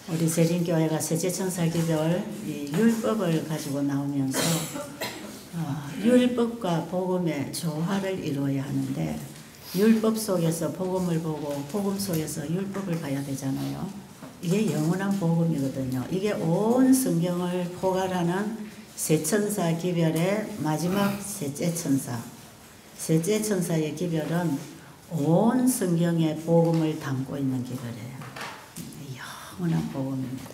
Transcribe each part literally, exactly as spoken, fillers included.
우리 재림교회가 셋째천사 기별 이 율법을 가지고 나오면서 어, 율법과 복음의 조화를 이루어야 하는데 율법 속에서 복음을 보고 복음 속에서 율법을 봐야 되잖아요. 이게 영원한 복음이거든요. 이게 온 성경을 포괄하는 세천사 기별의 마지막 셋째 천사. 셋째 천사의 기별은 온 성경의 복음을 담고 있는 기별이에요. 영원한 복음입니다.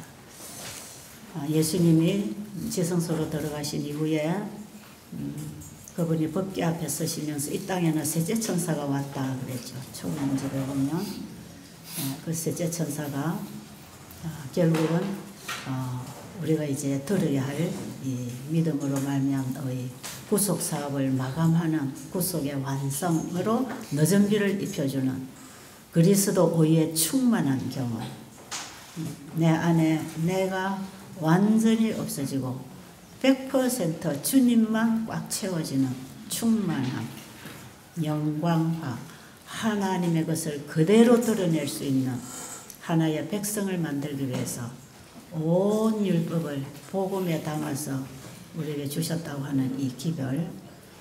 예수님이 지성소로 들어가신 이후에 음, 그분이 법궤 앞에 서시면서 이 땅에는 셋째 천사가 왔다 그랬죠. 초문집에 보면 그 셋째 천사가 결국은 어, 우리가 이제 들어야 할 이 믿음으로 말미암의 구속 사업을 마감하는 구속의 완성으로 늦은 비를 입혀주는 그리스도 오유에 충만한 경험. 내 안에 내가 완전히 없어지고 백 퍼센트 주님만 꽉 채워지는 충만함, 영광화, 하나님의 것을 그대로 드러낼 수 있는 하나의 백성을 만들기 위해서 온 율법을 복음에 담아서 우리에게 주셨다고 하는 이 기별,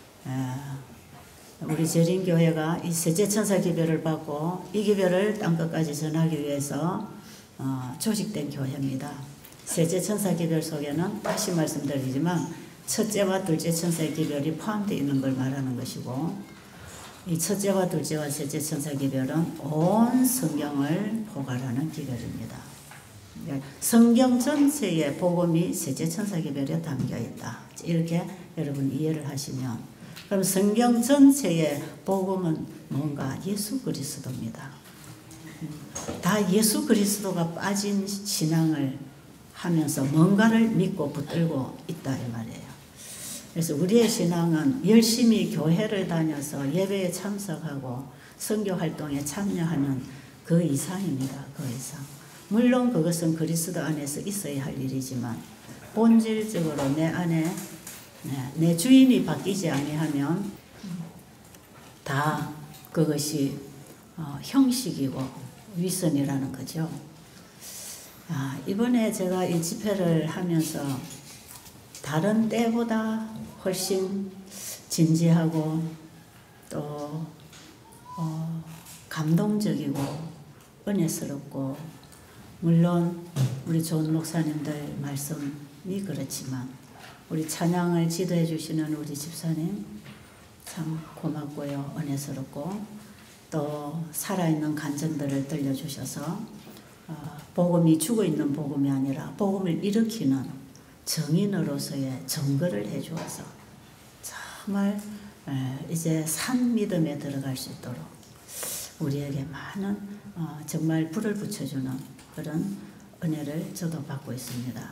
우리 재림교회가 이 셋째 천사 기별을 받고 이 기별을 땅끝까지 전하기 위해서 어, 조직된 교회입니다. 셋째 천사 기별 속에는 다시 말씀드리지만 첫째와 둘째 천사의 기별이 포함되어 있는 걸 말하는 것이고 이 첫째와 둘째와 셋째 천사 기별은 온 성경을 포괄하는 기별입니다. 성경 전체의 복음이 셋째 천사 기별에 담겨 있다. 이렇게 여러분 이해를 하시면 그럼 성경 전체의 복음은 뭔가? 예수 그리스도입니다. 다 예수 그리스도가 빠진 신앙을 하면서 뭔가를 믿고 붙들고 있다 이 말이에요. 그래서 우리의 신앙은 열심히 교회를 다녀서 예배에 참석하고 선교 활동에 참여하는 그 이상입니다. 그 이상. 물론 그것은 그리스도 안에서 있어야 할 일이지만 본질적으로 내 안에 내 주인이 바뀌지 아니하면 다 그것이 어, 형식이고 위선이라는 거죠. 아, 이번에 제가 이 집회를 하면서 다른 때보다 훨씬 진지하고 또 어, 감동적이고 은혜스럽고 물론 우리 좋은 목사님들 말씀이 그렇지만 우리 찬양을 지도해 주시는 우리 집사님 참 고맙고요. 은혜스럽고 또 살아있는 간증들을 들려주셔서 어, 복음이 죽어있는 복음이 아니라 복음을 일으키는 정인으로서의 증거를 해주어서 정말 에, 이제 산 믿음에 들어갈 수 있도록 우리에게 많은 어, 정말 불을 붙여주는 그런 은혜를 저도 받고 있습니다.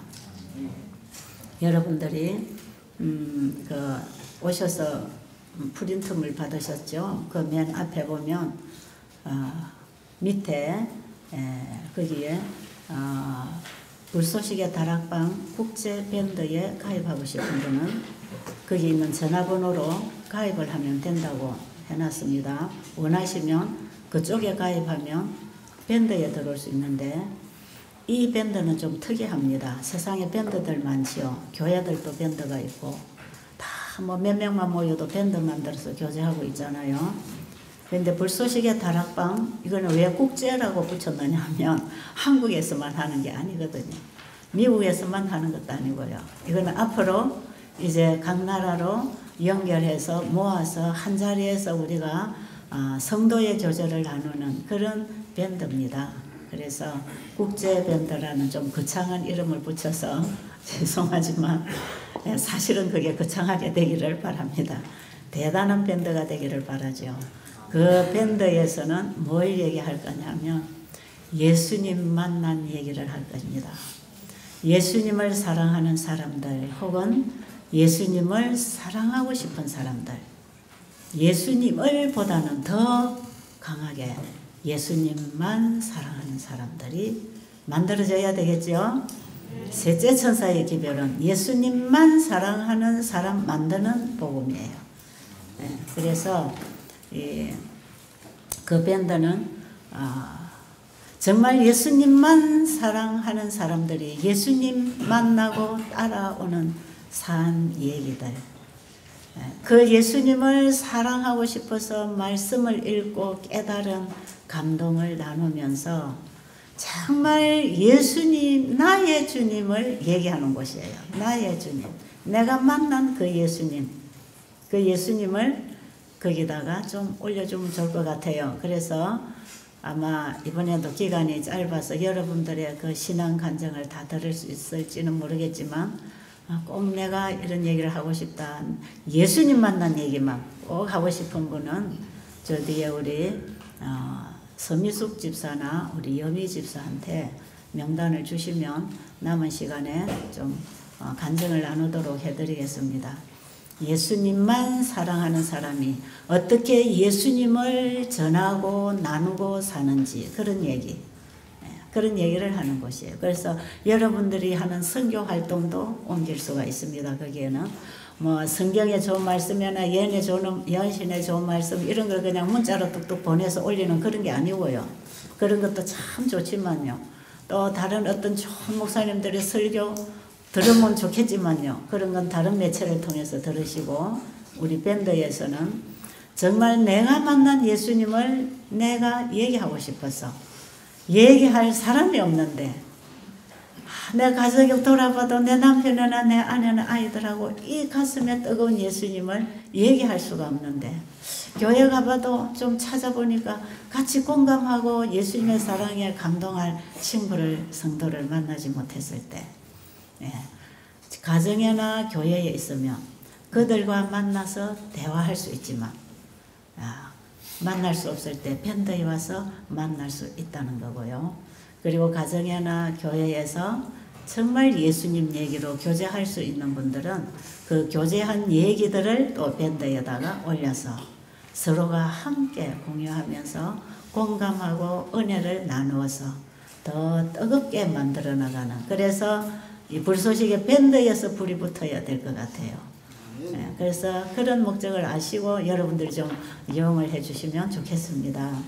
여러분들이 음, 그 오셔서 프린트물 받으셨죠? 그 맨 앞에 보면 어, 밑에 에, 거기에 어, 불쏘시개 다락방 국제밴드에 가입하고 싶은 분은 거기 있는 전화번호로 가입을 하면 된다고 해놨습니다. 원하시면 그쪽에 가입하면 밴드에 들어올 수 있는데 이 밴드는 좀 특이합니다. 세상에 밴드들 많지요. 교회들도 밴드가 있고 다 뭐 몇 명만 모여도 밴드 만들어서 교제하고 있잖아요. 그런데 불쏘시개 다락방 이거는 왜 국제라고 붙였느냐 하면 한국에서만 하는 게 아니거든요. 미국에서만 하는 것도 아니고요. 이거는 앞으로 이제 각 나라로 연결해서 모아서 한 자리에서 우리가 성도의 교제를 나누는 그런 밴드입니다. 그래서 국제밴드라는 좀 거창한 이름을 붙여서 죄송하지만 사실은 그게 거창하게 되기를 바랍니다. 대단한 밴드가 되기를 바라죠. 그 밴드에서는 뭘 얘기할 거냐면 예수님 만난 얘기를 할 겁니다. 예수님을 사랑하는 사람들 혹은 예수님을 사랑하고 싶은 사람들 예수님을 보다는 더 강하게 예수님만 사랑하는 사람들이 만들어져야 되겠죠. 셋째 천사의 기별은 예수님만 사랑하는 사람 만드는 복음이에요. 네, 그래서 이, 그 밴드는 어, 정말 예수님만 사랑하는 사람들이 예수님 만나고 따라오는 산 얘기들. 그 예수님을 사랑하고 싶어서 말씀을 읽고 깨달은 감동을 나누면서 정말 예수님, 나의 주님을 얘기하는 곳이에요. 나의 주님. 내가 만난 그 예수님. 그 예수님을 거기다가 좀 올려주면 좋을 것 같아요. 그래서 아마 이번에도 기간이 짧아서 여러분들의 그 신앙 간증을 다 들을 수 있을지는 모르겠지만 꼭 내가 이런 얘기를 하고 싶다. 예수님 만난 얘기만 꼭 하고 싶은 분은 저 뒤에 우리 어, 서미숙 집사나 우리 여미 집사한테 명단을 주시면 남은 시간에 좀 어, 간증을 나누도록 해드리겠습니다. 예수님만 사랑하는 사람이 어떻게 예수님을 전하고 나누고 사는지 그런 얘기, 그런 얘기를 하는 곳이에요. 그래서 여러분들이 하는 선교 활동도 옮길 수가 있습니다. 거기에는 뭐 성경에 좋은 말씀이나 예언에 좋은, 연신에 좋은 말씀 이런 걸 그냥 문자로 뚝뚝 보내서 올리는 그런 게 아니고요. 그런 것도 참 좋지만요. 또 다른 어떤 좋은 목사님들의 설교 들으면 좋겠지만요. 그런 건 다른 매체를 통해서 들으시고 우리 밴드에서는 정말 내가 만난 예수님을 내가 얘기하고 싶어서 얘기할 사람이 없는데 내 가족이 돌아봐도 내 남편이나 내 아내나 아이들하고 이 가슴에 뜨거운 예수님을 얘기할 수가 없는데 교회 가봐도 좀 찾아보니까 같이 공감하고 예수님의 사랑에 감동할 친구를 성도를 만나지 못했을 때 예. 가정이나 교회에 있으면 그들과 만나서 대화할 수 있지만 아, 만날 수 없을 때 밴드에 와서 만날 수 있다는 거고요. 그리고 가정이나 교회에서 정말 예수님 얘기로 교제할 수 있는 분들은 그 교제한 얘기들을 또 밴드에다가 올려서 서로가 함께 공유하면서 공감하고 은혜를 나누어서 더 뜨겁게 만들어 나가는, 그래서 이 불쏘시개 밴드에서 불이 붙어야 될 것 같아요. 네, 그래서 그런 목적을 아시고 여러분들이 좀 이용을 해주시면 좋겠습니다.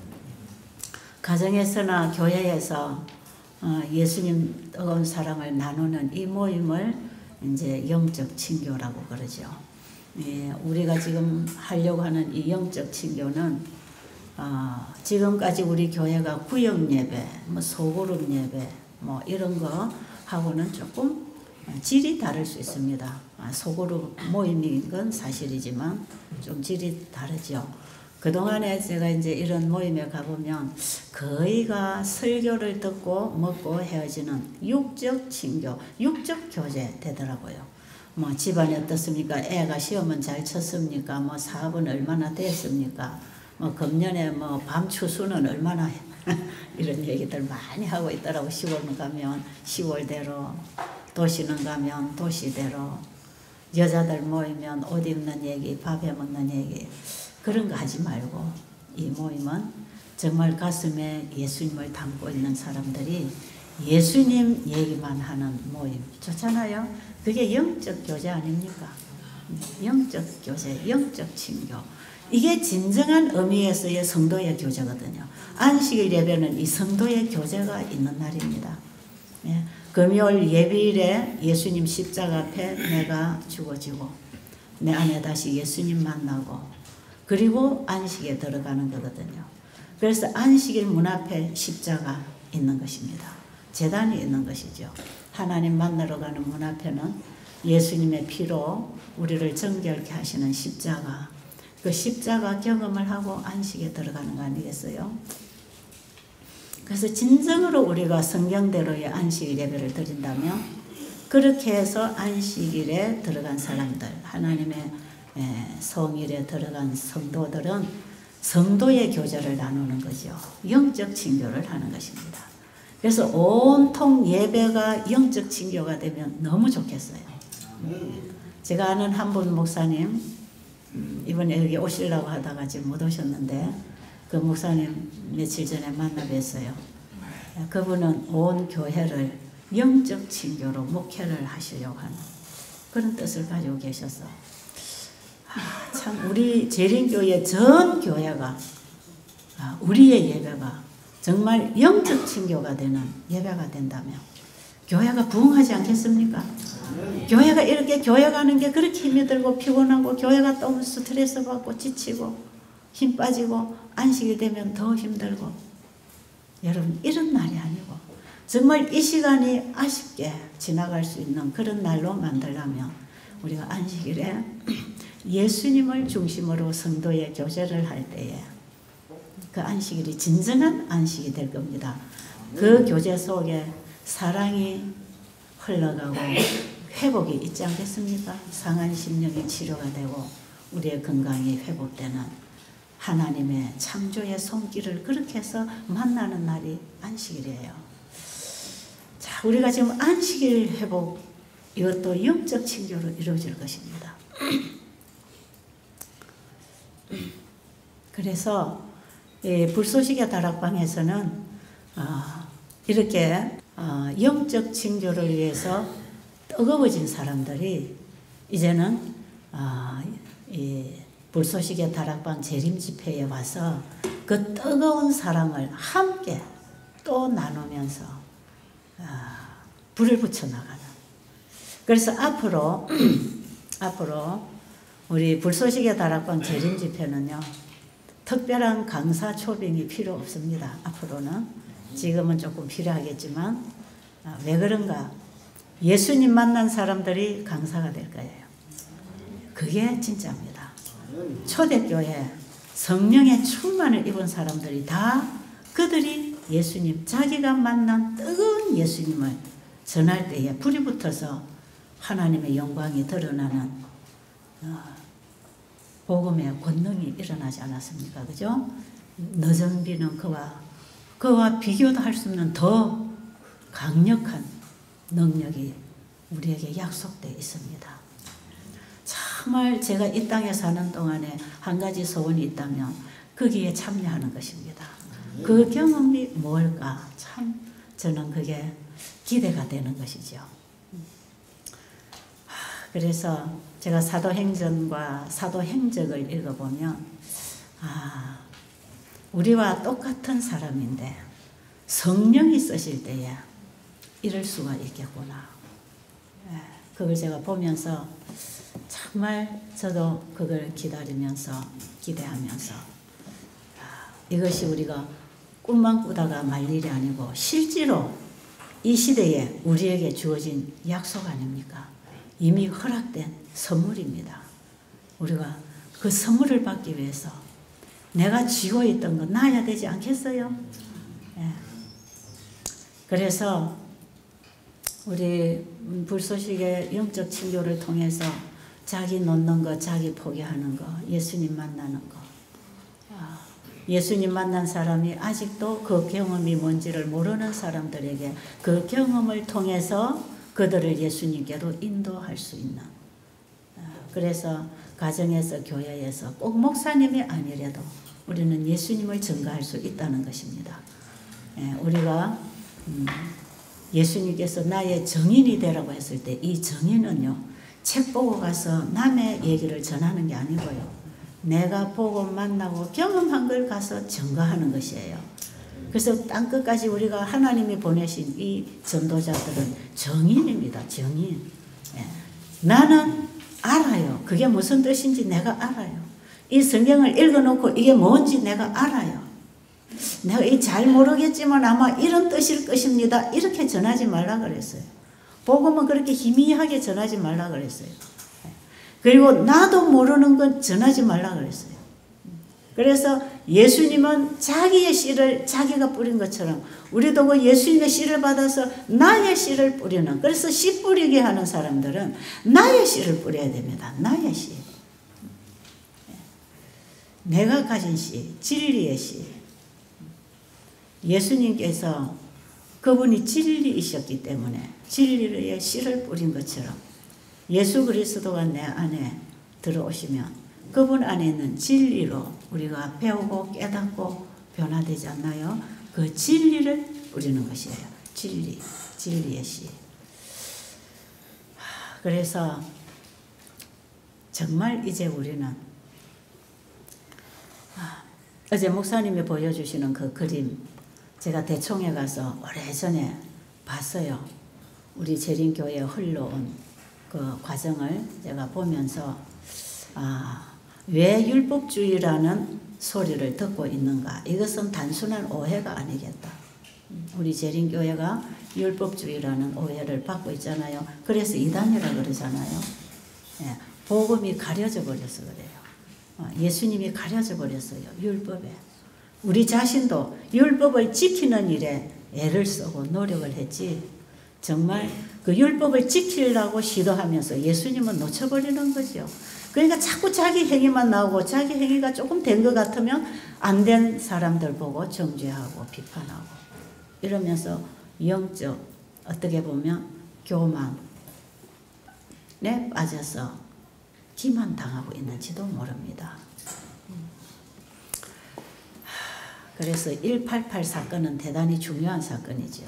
가정에서나 교회에서 어, 예수님 뜨거운 사랑을 나누는 이 모임을 이제 영적 친교라고 그러죠. 예, 우리가 지금 하려고 하는 이 영적 친교는 어, 지금까지 우리 교회가 구역 예배, 뭐 소그룹 예배, 뭐 이런 거 하고는 조금 질이 다를 수 있습니다. 소그룹 모임인 건 사실이지만 좀 질이 다르죠. 그동안에 제가 이제 이런 모임에 가보면 거의가 설교를 듣고 먹고 헤어지는 육적 친교, 육적 교제 되더라고요. 뭐 집안이 어떻습니까? 애가 시험은 잘 쳤습니까? 뭐 사업은 얼마나 됐습니까? 뭐 금년에 뭐 밤 추수는 얼마나 이런 얘기들 많이 하고 있더라고. 시골은 가면 시골대로, 도시는 가면 도시대로, 여자들 모이면 옷 입는 얘기, 밥 해먹는 얘기, 그런 거 하지 말고 이 모임은 정말 가슴에 예수님을 담고 있는 사람들이 예수님 얘기만 하는 모임 좋잖아요. 그게 영적 교제 아닙니까? 영적 교제, 영적 친교. 이게 진정한 의미에서의 성도의 교제거든요. 안식일 예배는 이 성도의 교제가 있는 날입니다. 예. 금요일 예비일에 예수님 십자가 앞에 내가 죽어지고 내 안에 다시 예수님 만나고 그리고 안식에 들어가는 거거든요. 그래서 안식일 문 앞에 십자가 있는 것입니다. 제단이 있는 것이죠. 하나님 만나러 가는 문 앞에는 예수님의 피로 우리를 정결케 하시는 십자가, 그 십자가 경험을 하고 안식에 들어가는 거 아니겠어요? 그래서 진정으로 우리가 성경대로의 안식일 예배를 드린다면 그렇게 해서 안식일에 들어간 사람들, 하나님의 성일에 들어간 성도들은 성도의 교제를 나누는 거죠. 영적 친교를 하는 것입니다. 그래서 온통 예배가 영적 친교가 되면 너무 좋겠어요. 제가 아는 한 분 목사님, 이번에 여기 오시려고 하다가 지금 못 오셨는데 그 목사님 며칠 전에 만나 뵀어요. 그분은 온 교회를 영적 친교로 목회를 하시려고 하는 그런 뜻을 가지고 계셔서 아, 참 우리 재림교회 전 교회가 아, 우리의 예배가 정말 영적 친교가 되는 예배가 된다면 교회가 부흥하지 않겠습니까? 교회가 이렇게 교회 가는 게 그렇게 힘이 들고 피곤하고 교회 갔다 오면 스트레스 받고 지치고 힘 빠지고 안식이 되면 더 힘들고 여러분 이런 날이 아니고 정말 이 시간이 아쉽게 지나갈 수 있는 그런 날로 만들려면 우리가 안식일에 예수님을 중심으로 성도의 교제를 할 때에 그 안식일이 진정한 안식이 될 겁니다. 그 교제 속에 사랑이 흘러가고 회복이 있지 않겠습니까? 상한 심령의 치료가 되고 우리의 건강이 회복되는 하나님의 창조의 손길을 그렇게 해서 만나는 날이 안식일이에요. 자, 우리가 지금 안식일 회복 이것도 영적 친교로 이루어질 것입니다. 그래서 이 불쏘시개 다락방에서는 어, 이렇게 어, 영적 친교를 위해서 뜨거워진 사람들이 이제는 어, 이 불쏘시개 다락방 재림 집회에 와서 그 뜨거운 사랑을 함께 또 나누면서 어, 불을 붙여나가는. 그래서 앞으로 앞으로 우리 불쏘시개 다락방 재림 집회는요. 특별한 강사 초빙이 필요 없습니다. 앞으로는 지금은 조금 필요하겠지만 아, 왜 그런가? 예수님 만난 사람들이 강사가 될 거예요. 그게 진짜입니다. 초대교회 성령의 충만을 입은 사람들이 다 그들이 예수님 자기가 만난 뜨거운 예수님을 전할 때에 불이 붙어서 하나님의 영광이 드러나는 어, 복음의 권능이 일어나지 않았습니까? 그죠? 늦은 비는 그와 그와 비교도 할 수 없는 더 강력한 능력이 우리에게 약속되어 있습니다. 정말 제가 이 땅에 사는 동안에 한 가지 소원이 있다면 거기에 참여하는 것입니다. 그 경험이 뭘까? 참 저는 그게 기대가 되는 것이죠. 그래서 제가 사도행전과 사도행적을 읽어보면 아, 우리와 똑같은 사람인데 성령이 쓰실 때에 이럴 수가 있겠구나. 그걸 제가 보면서 정말 저도 그걸 기다리면서 기대하면서 이것이 우리가 꿈만 꾸다가 말 일이 아니고 실제로 이 시대에 우리에게 주어진 약속 아닙니까? 이미 허락된 선물입니다. 우리가 그 선물을 받기 위해서 내가 쥐고 있던 거 놔야 되지 않겠어요? 예. 그래서 우리 불쏘시개 영적 친교를 통해서 자기 놓는 거, 자기 포기하는 거, 예수님 만나는 거. 아, 예수님 만난 사람이 아직도 그 경험이 뭔지를 모르는 사람들에게 그 경험을 통해서 그들을 예수님께로 인도할 수 있는. 아, 그래서 가정에서 교회에서 꼭 목사님이 아니라도 우리는 예수님을 증거할 수 있다는 것입니다. 예, 우리가 음, 예수님께서 나의 증인이 되라고 했을 때 이 증인은요. 책 보고 가서 남의 얘기를 전하는 게 아니고요. 내가 보고 만나고 경험한 걸 가서 증거하는 것이에요. 그래서 땅끝까지 우리가 하나님이 보내신 이 전도자들은 증인입니다. 증인. 예. 나는 알아요. 그게 무슨 뜻인지 내가 알아요. 이 성경을 읽어놓고 이게 뭔지 내가 알아요. 내가 이 잘 모르겠지만 아마 이런 뜻일 것입니다. 이렇게 전하지 말라 그랬어요. 복음은 그렇게 희미하게 전하지 말라 그랬어요. 그리고 나도 모르는 건 전하지 말라 그랬어요. 그래서 예수님은 자기의 씨를 자기가 뿌린 것처럼 우리도 그 예수님의 씨를 받아서 나의 씨를 뿌리는, 그래서 씨 뿌리게 하는 사람들은 나의 씨를 뿌려야 됩니다. 나의 씨. 내가 가진 씨, 진리의 씨. 예수님께서 그분이 진리이셨기 때문에 진리의 씨를 뿌린 것처럼 예수 그리스도가 내 안에 들어오시면 그분 안에 있는 진리로 우리가 배우고 깨닫고 변화되지 않나요? 그 진리를 뿌리는 것이에요. 진리, 진리의 씨. 그래서 정말 이제 우리는 어제 목사님이 보여주시는 그 그림, 제가 대총에 가서 오래전에 봤어요. 우리 재림교회에 흘러온 그 과정을 제가 보면서 아, 왜 율법주의라는 소리를 듣고 있는가? 이것은 단순한 오해가 아니겠다. 우리 재림교회가 율법주의라는 오해를 받고 있잖아요. 그래서 이단이라 그러잖아요. 예, 복음이 가려져 버려서 그래요. 예수님이 가려져 버렸어요. 율법에. 우리 자신도 율법을 지키는 일에 애를 쓰고 노력을 했지, 정말 그 율법을 지키려고 시도하면서 예수님은 놓쳐버리는 거죠. 그러니까 자꾸 자기 행위만 나오고 자기 행위가 조금 된 것 같으면 안 된 사람들 보고 정죄하고 비판하고 이러면서 영적 어떻게 보면 교만에 빠져서 기만당하고 있는지도 모릅니다. 그래서 일팔팔 사건은 대단히 중요한 사건이죠.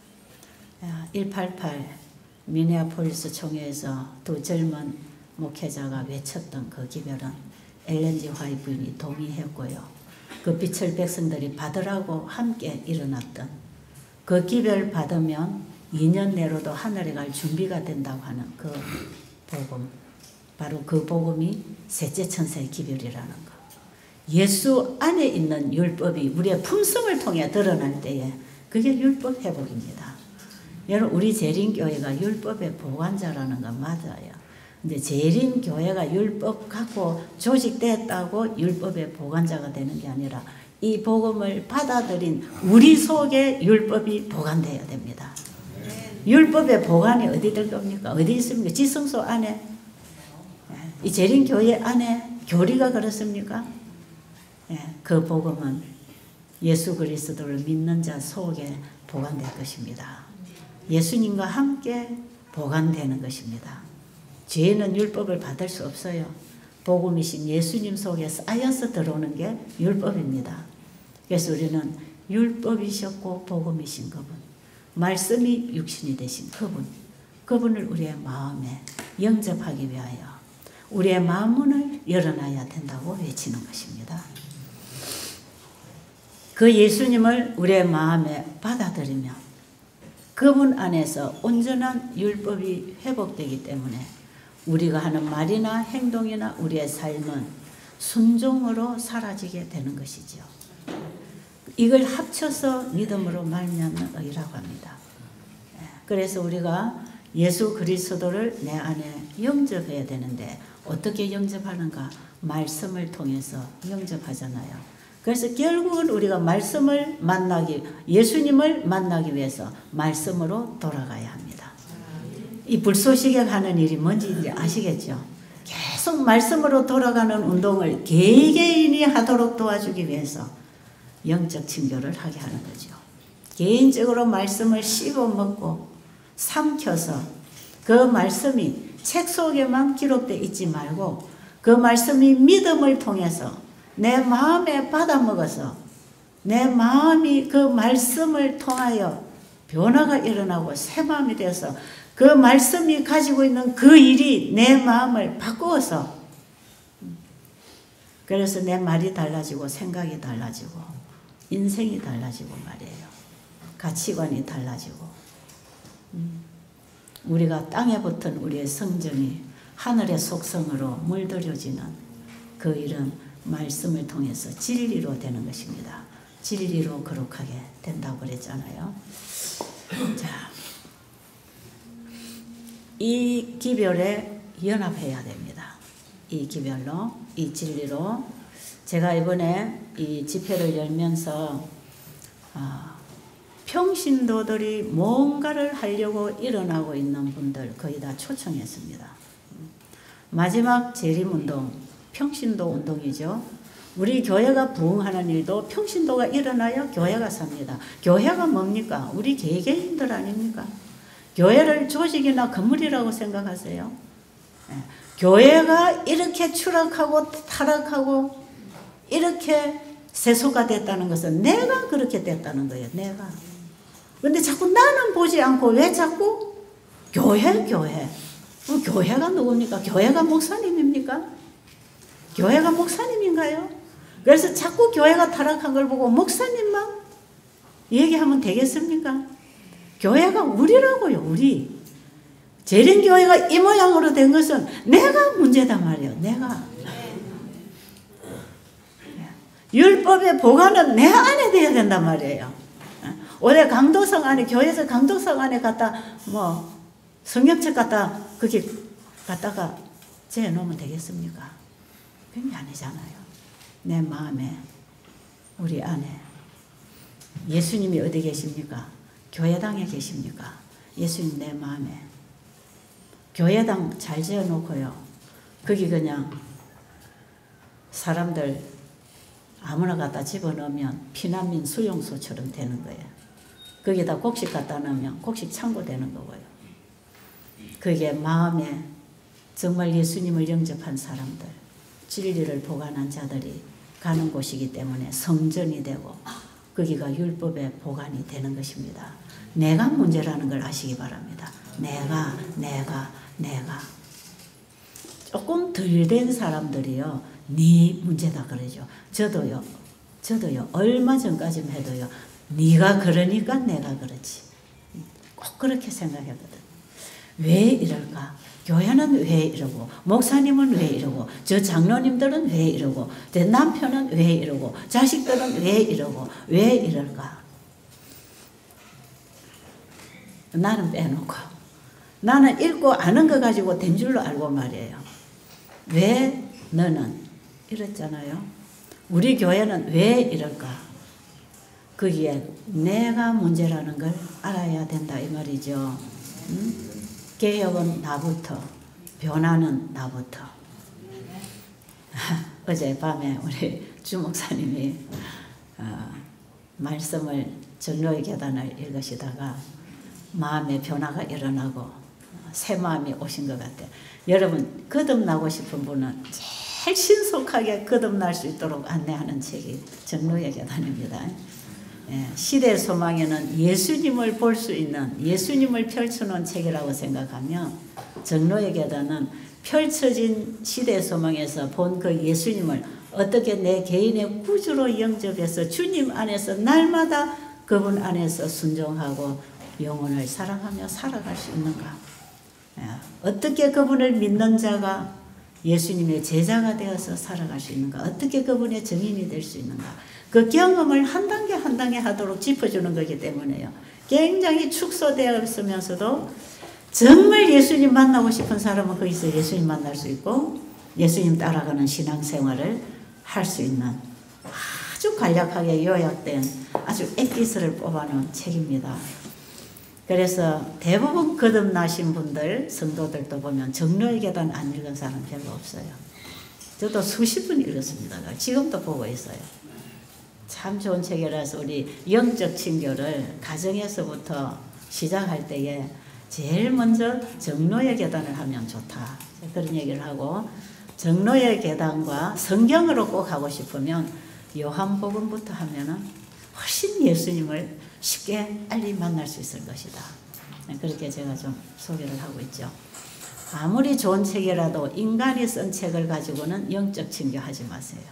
일팔팔 미네아폴리스 총회에서 두 젊은 목회자가 외쳤던 그 기별은 엘렌 지 화이트 부인이 동의했고요. 그 빛을 백성들이 받으라고 함께 일어났던 그 기별 받으면 이 년 내로도 하늘에 갈 준비가 된다고 하는 그 복음, 바로 그 복음이 셋째 천사의 기별이라는 것. 예수 안에 있는 율법이 우리의 품성을 통해 드러날 때에 그게 율법 회복입니다. 여러분, 우리 재림교회가 율법의 보관자라는 건 맞아요. 근데 재림교회가 율법 갖고 조직됐다고 율법의 보관자가 되는 게 아니라 이 복음을 받아들인 우리 속에 율법이 보관되어야 됩니다. 율법의 보관이 어디 될 겁니까? 어디 있습니까? 지성소 안에? 이 재림교회 안에? 교리가 그렇습니까? 그 복음은 예수 그리스도를 믿는 자 속에 보관될 것입니다. 예수님과 함께 보관되는 것입니다. 죄는 율법을 받을 수 없어요. 복음이신 예수님 속에 쌓여서 들어오는 게 율법입니다. 그래서 우리는 율법이셨고 복음이신 그분, 말씀이 육신이 되신 그분, 그분을 우리의 마음에 영접하기 위하여 우리의 마음문을 열어놔야 된다고 외치는 것입니다. 그 예수님을 우리의 마음에 받아들이면 그분 안에서 온전한 율법이 회복되기 때문에 우리가 하는 말이나 행동이나 우리의 삶은 순종으로 사라지게 되는 것이죠. 이걸 합쳐서 믿음으로 말미암는 의라고 합니다. 그래서 우리가 예수 그리스도를 내 안에 영접해야 되는데 어떻게 영접하는가? 말씀을 통해서 영접하잖아요. 그래서 결국은 우리가 말씀을 만나기, 예수님을 만나기 위해서 말씀으로 돌아가야 합니다. 이 불쏘시개 가는 일이 뭔지 이제 아시겠죠? 계속 말씀으로 돌아가는 운동을 개개인이 하도록 도와주기 위해서 영적 친교를 하게 하는 거죠. 개인적으로 말씀을 씹어 먹고 삼켜서 그 말씀이 책 속에만 기록되어 있지 말고 그 말씀이 믿음을 통해서 내 마음에 받아먹어서 내 마음이 그 말씀을 통하여 변화가 일어나고 새 마음이 되어서 그 말씀이 가지고 있는 그 일이 내 마음을 바꾸어서, 그래서 내 말이 달라지고 생각이 달라지고 인생이 달라지고 말이에요. 가치관이 달라지고 우리가 땅에 붙은 우리의 성정이 하늘의 속성으로 물들여지는 그 일은 말씀을 통해서 진리로 되는 것입니다. 진리로 거룩하게 된다고 그랬잖아요. 자, 이 기별에 연합해야 됩니다. 이 기별로, 이 진리로. 제가 이번에 이 집회를 열면서 아, 평신도들이 뭔가를 하려고 일어나고 있는 분들 거의 다 초청했습니다. 마지막 재림운동, 평신도 운동이죠. 우리 교회가 부흥하는 일도 평신도가 일어나야 교회가 삽니다. 교회가 뭡니까? 우리 개개인들 아닙니까? 교회를 조직이나 건물이라고 생각하세요? 네. 교회가 이렇게 추락하고 타락하고 이렇게 세소가 됐다는 것은 내가 그렇게 됐다는 거예요. 내가. 근데 자꾸 나는 보지 않고 왜 자꾸 교회 교회. 교회가 누굽니까? 교회가 목사님입니까? 교회가 목사님인가요? 그래서 자꾸 교회가 타락한 걸 보고 목사님만 얘기하면 되겠습니까? 교회가 우리라고요, 우리. 재림교회가 이 모양으로 된 것은 내가 문제다 말이에요, 내가. 율법의 보관은 내 안에 돼야 된단 말이에요. 올해 강도성 안에, 교회에서 강도성 안에 갖다, 뭐, 성경책 갖다, 거기 갖다가 재놓으면 되겠습니까? 그게 아니잖아요. 내 마음에, 우리 안에. 예수님이 어디 계십니까? 교회당에 계십니까? 예수님 내 마음에. 교회당 잘 지어놓고요. 거기 그냥 사람들 아무나 갖다 집어넣으면 피난민 수용소처럼 되는 거예요. 거기다 곡식 갖다 넣으면 곡식 창고 되는 거고요. 그게 마음에 정말 예수님을 영접한 사람들, 진리를 보관한 자들이 가는 곳이기 때문에 성전이 되고 거기가 율법의 보관이 되는 것입니다. 내가 문제라는 걸 아시기 바랍니다. 내가, 내가, 내가. 조금 덜 된 사람들이요, 네 문제다 그러죠. 저도요, 저도요, 얼마 전까지만 해도요, 네가 그러니까 내가 그렇지. 꼭 그렇게 생각했거든. 왜 이럴까? 교회는 왜 이러고, 목사님은 왜 이러고, 저 장로님들은 왜 이러고, 내 남편은 왜 이러고, 자식들은 왜 이러고, 왜 이럴까? 나는 빼놓고, 나는 읽고 아는 거 가지고 된 줄로 알고 말이에요. 왜 너는 이랬잖아요. 우리 교회는 왜 이럴까? 거기에 내가 문제라는 걸 알아야 된다 이 말이죠. 응? 개혁은 나부터, 변화는 나부터. 어젯밤에 우리 주 목사님이 어, 말씀을 전로의 계단을 읽으시다가 마음의 변화가 일어나고 새 마음이 오신 것 같아요. 여러분 거듭나고 싶은 분은 제일 신속하게 거듭날 수 있도록 안내하는 책이 전로의 계단입니다. 예, 시대 소망에는 예수님을 볼 수 있는, 예수님을 펼쳐놓은 책이라고 생각하면 전로의 계단은 펼쳐진 시대 소망에서 본 그 예수님을 어떻게 내 개인의 구주로 영접해서 주님 안에서 날마다 그분 안에서 순종하고 영혼을 사랑하며 살아갈 수 있는가? 예, 어떻게 그분을 믿는 자가 예수님의 제자가 되어서 살아갈 수 있는가? 어떻게 그분의 증인이 될 수 있는가? 그 경험을 한 단계 한 단계 하도록 짚어주는 거기 때문에요. 굉장히 축소되어 있으면서도 정말 예수님 만나고 싶은 사람은 거기서 예수님 만날 수 있고 예수님 따라가는 신앙생활을 할 수 있는 아주 간략하게 요약된 아주 엑기스를 뽑아놓은 책입니다. 그래서 대부분 거듭나신 분들, 성도들도 보면 정로의 계단 안 읽은 사람 별로 없어요. 저도 수십 번 읽었습니다. 지금도 보고 있어요. 참 좋은 책이라서 우리 영적 친교를 가정에서부터 시작할 때에 제일 먼저 정로의 계단을 하면 좋다. 그런 얘기를 하고 정로의 계단과 성경으로 꼭 하고 싶으면 요한복음부터 하면은 훨씬 예수님을 쉽게 빨리 만날 수 있을 것이다. 그렇게 제가 좀 소개를 하고 있죠. 아무리 좋은 책이라도 인간이 쓴 책을 가지고는 영적 친교하지 마세요.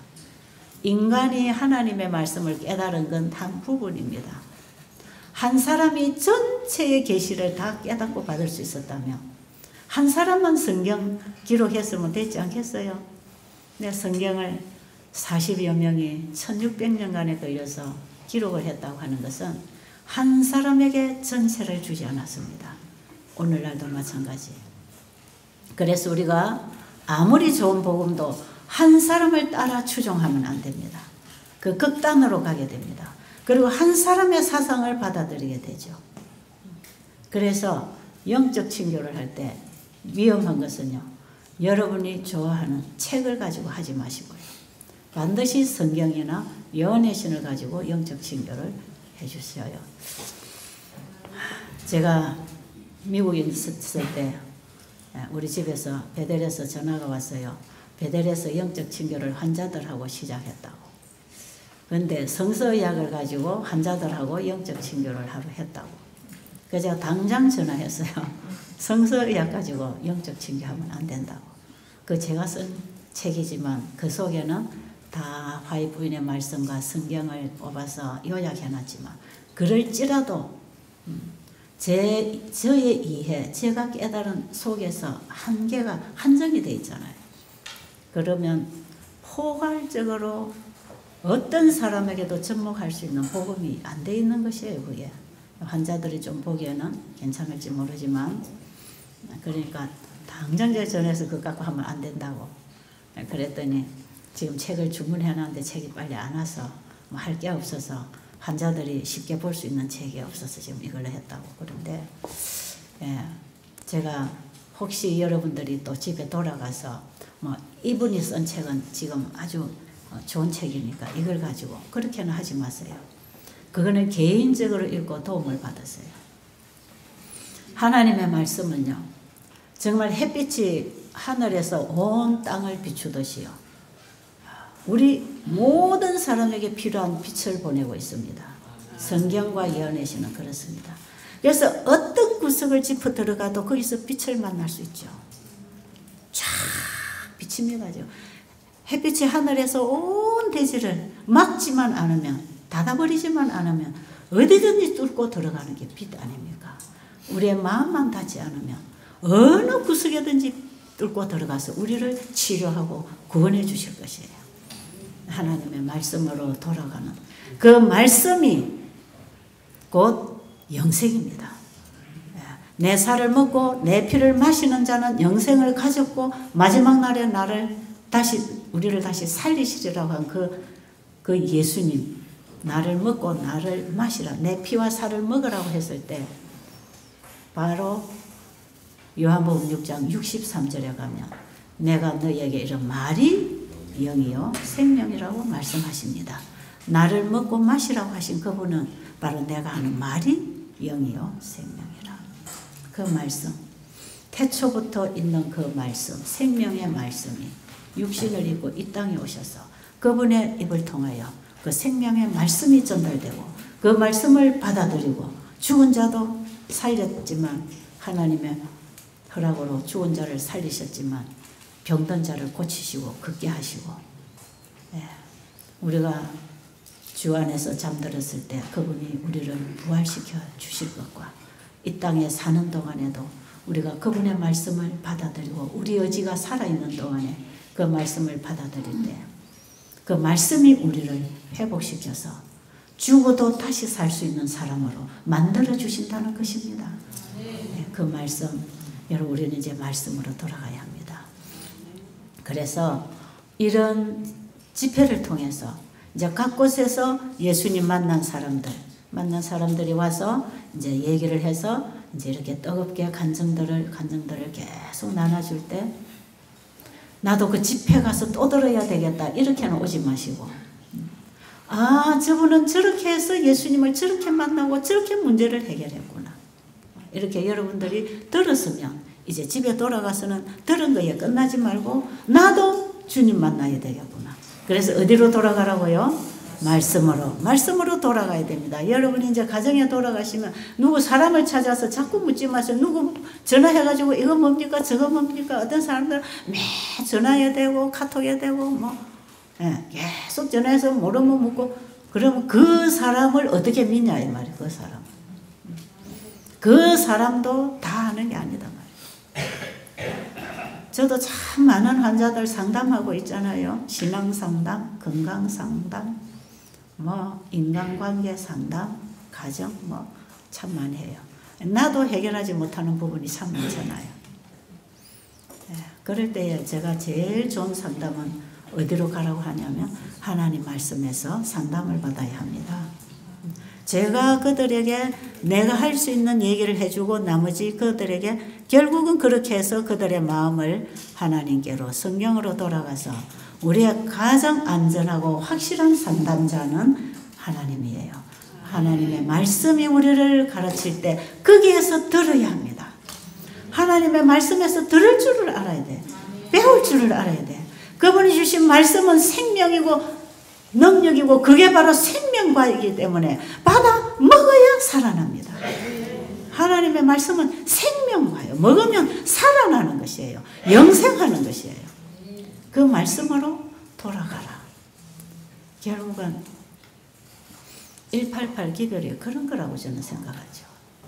인간이 하나님의 말씀을 깨달은 건 단 부분입니다. 한 사람이 전체의 계시를 다 깨닫고 받을 수 있었다면 한 사람만 성경 기록했으면 됐지 않겠어요? 내 성경을 사십여 명이 천육백 년간에 걸려서 기록을 했다고 하는 것은 한 사람에게 전체를 주지 않았습니다. 오늘날도 마찬가지. 그래서 우리가 아무리 좋은 복음도 한 사람을 따라 추종하면 안 됩니다. 그 극단으로 가게 됩니다. 그리고 한 사람의 사상을 받아들이게 되죠. 그래서 영적 친교를 할 때 위험한 것은요. 여러분이 좋아하는 책을 가지고 하지 마시고요. 반드시 성경이나 예언의 신을 가지고 영적 친교를 해주셔요. 제가 미국에 있었을 때 우리 집에서 베델에서 전화가 왔어요. 베델에서 영적 친교를 환자들하고 시작했다고. 그런데 성서의학을 가지고 환자들하고 영적 친교를 하루 했다고. 그래서 제가 당장 전화했어요. 성서의학 가지고 영적 친교하면 안 된다고. 그 제가 쓴 책이지만 그 속에는 다 화이 부인의 말씀과 성경을 뽑아서 요약해놨지만 그럴지라도 제, 저의 이해, 제가 깨달은 속에서 한계가 한정이 돼 있잖아요. 그러면 포괄적으로 어떤 사람에게도 접목할 수 있는 복음이 안 돼 있는 것이에요. 그게 환자들이 좀 보기에는 괜찮을지 모르지만, 그러니까 당장 제 전해서 그거 갖고 하면 안 된다고 그랬더니 지금 책을 주문해놨는데 책이 빨리 안 와서 뭐 할 게 없어서 환자들이 쉽게 볼 수 있는 책이 없어서 지금 이걸로 했다고. 그런데 예, 제가 혹시 여러분들이 또 집에 돌아가서 뭐 이분이 쓴 책은 지금 아주 좋은 책이니까 이걸 가지고 그렇게는 하지 마세요. 그거는 개인적으로 읽고 도움을 받으세요. 하나님의 말씀은요, 정말 햇빛이 하늘에서 온 땅을 비추듯이요, 우리 모든 사람에게 필요한 빛을 보내고 있습니다. 성경과 예언의 시는 그렇습니다. 그래서 어떤 구석을 짚어 들어가도 거기서 빛을 만날 수 있죠. 쫙 비칩니다. 햇빛이 하늘에서 온 대지를 막지만 않으면, 닫아버리지만 않으면 어디든지 뚫고 들어가는 게 빛 아닙니까? 우리의 마음만 닿지 않으면 어느 구석에든지 뚫고 들어가서 우리를 치료하고 구원해 주실 것이에요. 하나님의 말씀으로 돌아가는 그 말씀이 곧 영생입니다. 내 살을 먹고 내 피를 마시는 자는 영생을 가졌고 마지막 날에 나를 다시, 우리를 다시 살리시리라고 한 그, 그 예수님, 나를 먹고 나를 마시라, 내 피와 살을 먹으라고 했을 때 바로 요한복음 육 장 육십삼 절에 가면 내가 너희에게 이런 말이 영이요 생명이라고 말씀하십니다. 나를 먹고 마시라고 하신 그분은 바로 내가 하는 말이 영이요 생명이라. 그 말씀, 태초부터 있는 그 말씀, 생명의 말씀이 육신을 입고 이 땅에 오셔서 그분의 입을 통하여 그 생명의 말씀이 전달되고 그 말씀을 받아들이고 죽은 자도 살렸지만, 하나님의 허락으로 죽은 자를 살리셨지만 병든 자를 고치시고 걷게 하시고, 예, 우리가 주 안에서 잠들었을 때 그분이 우리를 부활시켜 주실 것과 이 땅에 사는 동안에도 우리가 그분의 말씀을 받아들이고 우리 의지가 살아있는 동안에 그 말씀을 받아들일 때 그 말씀이 우리를 회복시켜서 죽어도 다시 살 수 있는 사람으로 만들어 주신다는 것입니다. 네, 그 말씀, 여러분 우리는 이제 말씀으로 돌아가야 합니다. 그래서 이런 집회를 통해서 이제 각 곳에서 예수님 만난 사람들, 만난 사람들이 와서 이제 얘기를 해서 이제 이렇게 뜨겁게 간증들을, 간증들을 계속 나눠줄 때 나도 그 집회 가서 또 들어야 되겠다, 이렇게는 오지 마시고, 아, 저분은 저렇게 해서 예수님을 저렇게 만나고 저렇게 문제를 해결했구나, 이렇게 여러분들이 들었으면 이제 집에 돌아가서는 들은 거에 끝나지 말고 나도 주님 만나야 되겠구나. 그래서 어디로 돌아가라고요? 말씀으로, 말씀으로 돌아가야 됩니다. 여러분이 이제 가정에 돌아가시면 누구 사람을 찾아서 자꾸 묻지 마세요. 누구 전화해가지고 이거 뭡니까 저거 뭡니까. 어떤 사람들은 매 전화해야 되고 카톡해야 되고 뭐, 예, 계속 전화해서 모르면 묻고, 그러면 그 사람을 어떻게 믿냐 이 말이에요. 그 사람, 그 사람도 다 하는 게 아니다 말이에요. 저도 참 많은 환자들 상담하고 있잖아요. 신앙 상담, 건강 상담, 뭐 인간관계 상담, 가정 뭐 참 많이 해요. 나도 해결하지 못하는 부분이 참 많잖아요. 예, 그럴 때에 제가 제일 좋은 상담은 어디로 가라고 하냐면 하나님 말씀에서 상담을 받아야 합니다. 제가 그들에게 내가 할 수 있는 얘기를 해주고 나머지 그들에게 결국은 그렇게 해서 그들의 마음을 하나님께로, 성경으로 돌아가서 우리의 가장 안전하고 확실한 상담자는 하나님이에요. 하나님의 말씀이 우리를 가르칠 때 거기에서 들어야 합니다. 하나님의 말씀에서 들을 줄을 알아야 돼. 배울 줄을 알아야 돼. 그분이 주신 말씀은 생명이고 능력이고 그게 바로 생명과이기 때문에 받아 먹어야 살아납니다. 하나님의 말씀은 생명과예요. 먹으면 살아나는 것이에요. 영생하는 것이에요. 그 말씀으로 돌아가라. 결국은 일팔팔 기별이 그런 거라고 저는 생각하죠.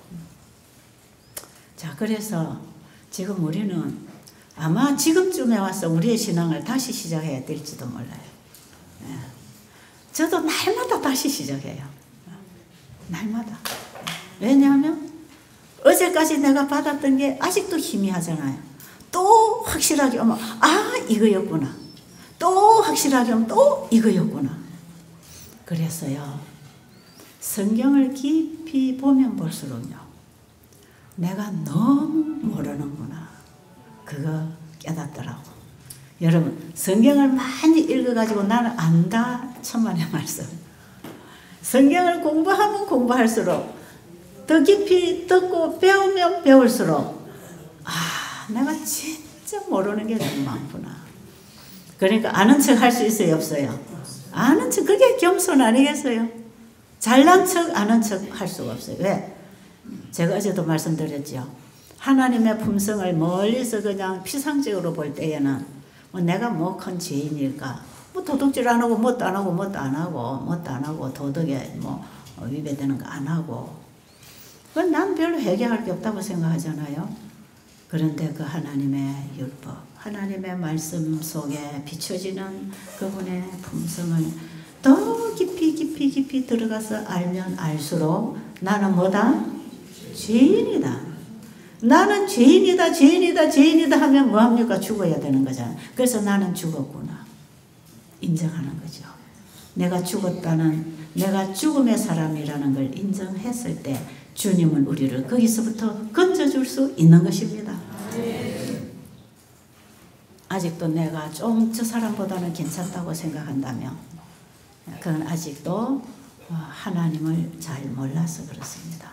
자, 그래서 지금 우리는 아마 지금쯤에 와서 우리의 신앙을 다시 시작해야 될지도 몰라요. 예. 저도 날마다 다시 시작해요. 날마다. 왜냐하면 어제까지 내가 받았던 게 아직도 희미하잖아요. 또 확실하게 오면 아 이거였구나. 또 확실하게 오면 또 이거였구나. 그래서요. 성경을 깊이 보면 볼수록요. 내가 너무 모르는구나. 그거 깨닫더라고. 여러분 성경을 많이 읽어가지고 나는 안다 천만의 말씀. 성경을 공부하면 공부할수록 더 깊이 듣고 배우면 배울수록 아 내가 진짜 모르는 게 너무 많구나. 그러니까 아는 척 할 수 있어요 없어요? 아는 척 그게 겸손 아니겠어요? 잘난 척 아는 척 할 수가 없어요. 왜? 제가 어제도 말씀드렸죠. 하나님의 품성을 멀리서 그냥 피상적으로 볼 때에는 뭐 내가 뭐 큰 죄인일까? 뭐 도둑질 안 하고 뭣도 안 하고 뭣도 안 하고 뭣도 안 하고 도덕에 뭐 위배되는 거 안 하고 그건 난 별로 회개할 게 없다고 생각하잖아요. 그런데 그 하나님의 율법, 하나님의 말씀 속에 비춰지는 그분의 품성을 더 깊이 깊이 깊이 들어가서 알면 알수록 나는 뭐다? 죄인이다. 나는 죄인이다 죄인이다 죄인이다 하면 뭐합니까? 죽어야 되는 거잖아. 그래서 나는 죽었구나. 인정하는 거죠. 내가 죽었다는 내가 죽음의 사람이라는 걸 인정했을 때 주님은 우리를 거기서부터 건져줄 수 있는 것입니다. 아직도 내가 좀 저 사람보다는 괜찮다고 생각한다면 그건 아직도 하나님을 잘 몰라서 그렇습니다.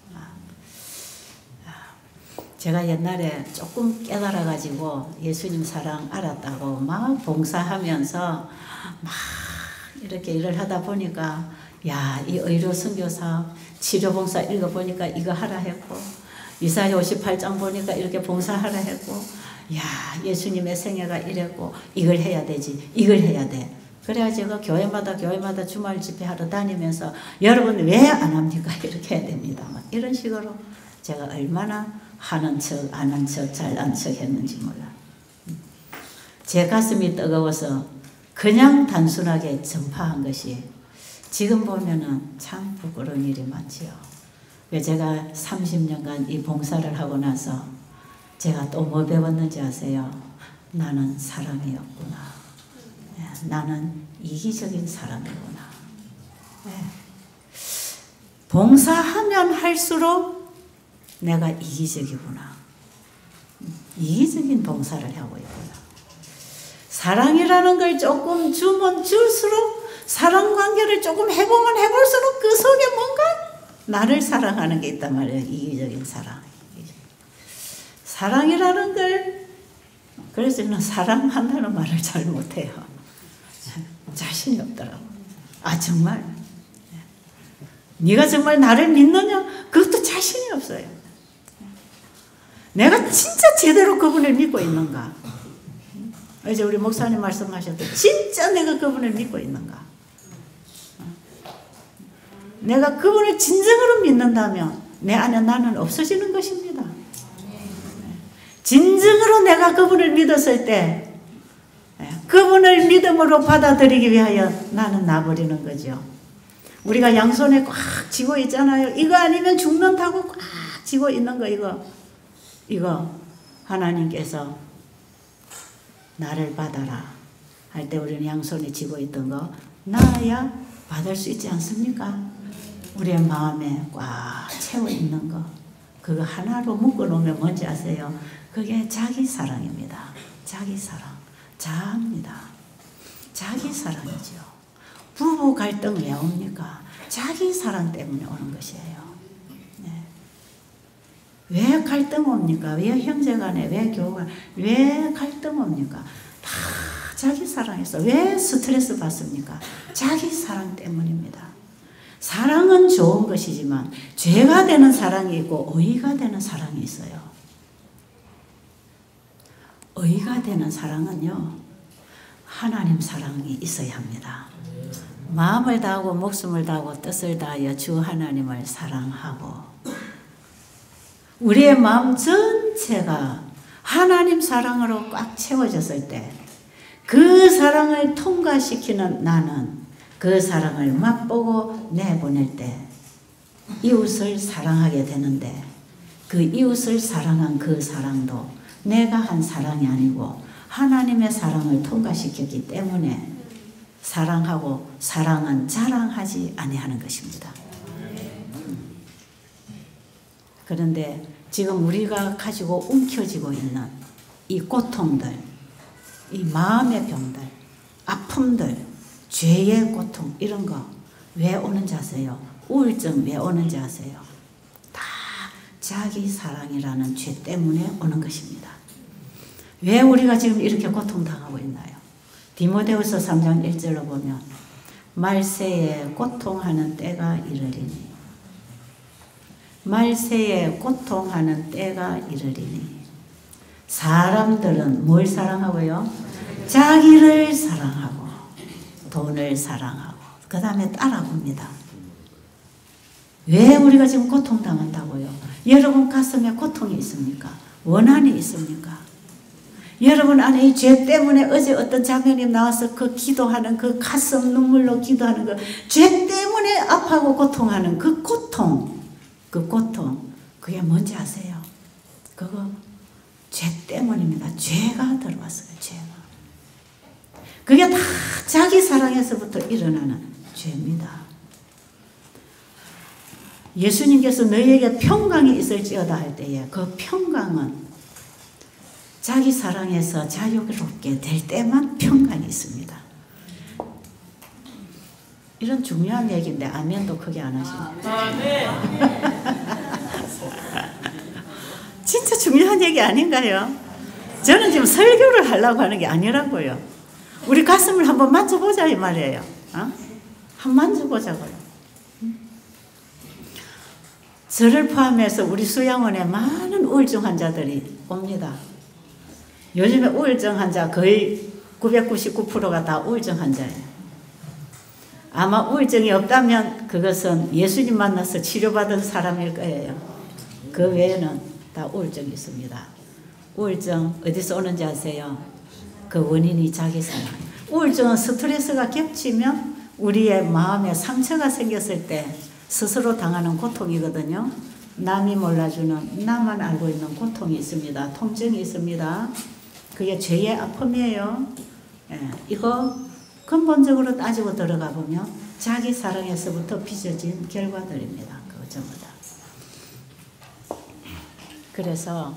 제가 옛날에 조금 깨달아가지고 예수님 사랑 알았다고 막 봉사하면서 막 이렇게 일을 하다 보니까 야, 이 의료 선교사 치료봉사 읽어보니까 이거 하라 했고 이사야 오십팔 장 보니까 이렇게 봉사하라 했고 야, 예수님의 생애가 이랬고 이걸 해야 되지 이걸 해야 돼. 그래야 제가 교회마다 교회마다 주말 집회하러 다니면서 여러분 왜 안 합니까? 이렇게 해야 됩니다. 막 이런 식으로 제가 얼마나 하는 척 아는 척 잘난 척 했는지 몰라. 제 가슴이 뜨거워서 그냥 단순하게 전파한 것이 지금 보면은 참 부끄러운 일이 많지요. 제가 삼십 년간 이 봉사를 하고 나서 제가 또 뭐 배웠는지 아세요? 나는 사람이었구나. 나는 이기적인 사람이구나. 봉사하면 할수록 내가 이기적이구나. 이기적인 봉사를 하고 있구나. 사랑이라는 걸 조금 주면 줄수록 사랑관계를 조금 해보면 해볼수록 그 속에 뭔가 나를 사랑하는 게 있단 말이에요. 이기적인 사랑. 사랑이라는 걸 그래서 저는 사랑한다는 말을 잘 못해요. 자신이 없더라고. 아 정말 네가 정말 나를 믿느냐? 그것도 자신이 없어요. 내가 진짜 제대로 그분을 믿고 있는가? 이제 우리 목사님 말씀하셨듯 진짜 내가 그분을 믿고 있는가? 내가 그분을 진정으로 믿는다면 내 안에 나는 없어지는 것입니다. 진정으로 내가 그분을 믿었을 때 그분을 믿음으로 받아들이기 위하여 나는 나버리는 거죠. 우리가 양손에 꽉 쥐고 있잖아요. 이거 아니면 죽는다고 꽉 쥐고 있는 거 이거 이거 하나님께서 나를 받아라 할 때 우리는 양손에 쥐고 있던 거 나야 받을 수 있지 않습니까? 우리의 마음에 꽉 채워 있는 거 그거 하나로 묶어 놓으면 뭔지 아세요? 그게 자기 사랑입니다. 자기 사랑. 자입니다. 자기 사랑이죠. 부부 갈등 왜 옵니까? 자기 사랑 때문에 오는 것이에요. 네. 왜 갈등 옵니까? 왜 형제간에, 왜 교우간에, 왜 갈등 옵니까? 다 자기 사랑에서 왜 스트레스 받습니까? 자기 사랑 때문입니다. 사랑은 좋은 것이지만 죄가 되는 사랑이 있고 의가 되는 사랑이 있어요. 의가 되는 사랑은요. 하나님 사랑이 있어야 합니다. 마음을 다하고 목숨을 다하고 뜻을 다하여 주 하나님을 사랑하고 우리의 마음 전체가 하나님 사랑으로 꽉 채워졌을 때 그 사랑을 통과시키는 나는 그 사랑을 맛보고 내보낼 때 이웃을 사랑하게 되는데 그 이웃을 사랑한 그 사랑도 내가 한 사랑이 아니고 하나님의 사랑을 통과시켰기 때문에 사랑하고 사랑은 자랑하지 아니하는 것입니다. 그런데 지금 우리가 가지고 움켜쥐고 있는 이 고통들, 이 마음의 병들, 아픔들, 죄의 고통 이런 거 왜 오는지 아세요? 우울증 왜 오는지 아세요? 다 자기 사랑이라는 죄 때문에 오는 것입니다. 왜 우리가 지금 이렇게 고통당하고 있나요? 디모데후서 삼 장 일 절로 보면 말세에 고통하는 때가 이르리니 말세에 고통하는 때가 이르리니 사람들은 뭘 사랑하고요? 자기를 사랑하고 돈을 사랑하고 그 다음에 따라봅니다. 왜 우리가 지금 고통당한다고요? 여러분 가슴에 고통이 있습니까? 원한이 있습니까? 여러분 안에 이 죄 때문에 어제 어떤 장로님 나와서 그 기도하는 그 가슴 눈물로 기도하는 그 죄 때문에 아파하고 고통하는 그 고통, 그 고통 그게 뭔지 아세요? 그거 죄 때문입니다. 죄가 들어왔어요. 죄가. 그게 다 자기 사랑에서부터 일어나는 죄입니다. 예수님께서 너희에게 평강이 있을지어다 할 때에 그 평강은 자기 사랑에서 자유롭게 될 때만 평강이 있습니다. 이런 중요한 얘기인데 아멘도 크게 안 하십니다. 진짜 중요한 얘기 아닌가요? 저는 지금 설교를 하려고 하는 게 아니라고요. 우리 가슴을 한번 만져보자 이 말이에요. 어? 한번 만져보자고요. 저를 포함해서 우리 수양원에 많은 우울증 환자들이 옵니다. 요즘에 우울증 환자 거의 구백구십구 퍼센트가 다 우울증 환자예요. 아마 우울증이 없다면 그것은 예수님 만나서 치료받은 사람일 거예요. 그 외에는 다 우울증이 있습니다. 우울증 어디서 오는지 아세요? 그 원인이 자기 사랑. 우울증은 스트레스가 겹치면 우리의 마음에 상처가 생겼을 때 스스로 당하는 고통이거든요. 남이 몰라주는 나만 알고 있는 고통이 있습니다. 통증이 있습니다. 그게 죄의 아픔이에요. 예, 이거 근본적으로 따지고 들어가 보면 자기 사랑에서부터 빚어진 결과들입니다. 그거 전부 다. 그래서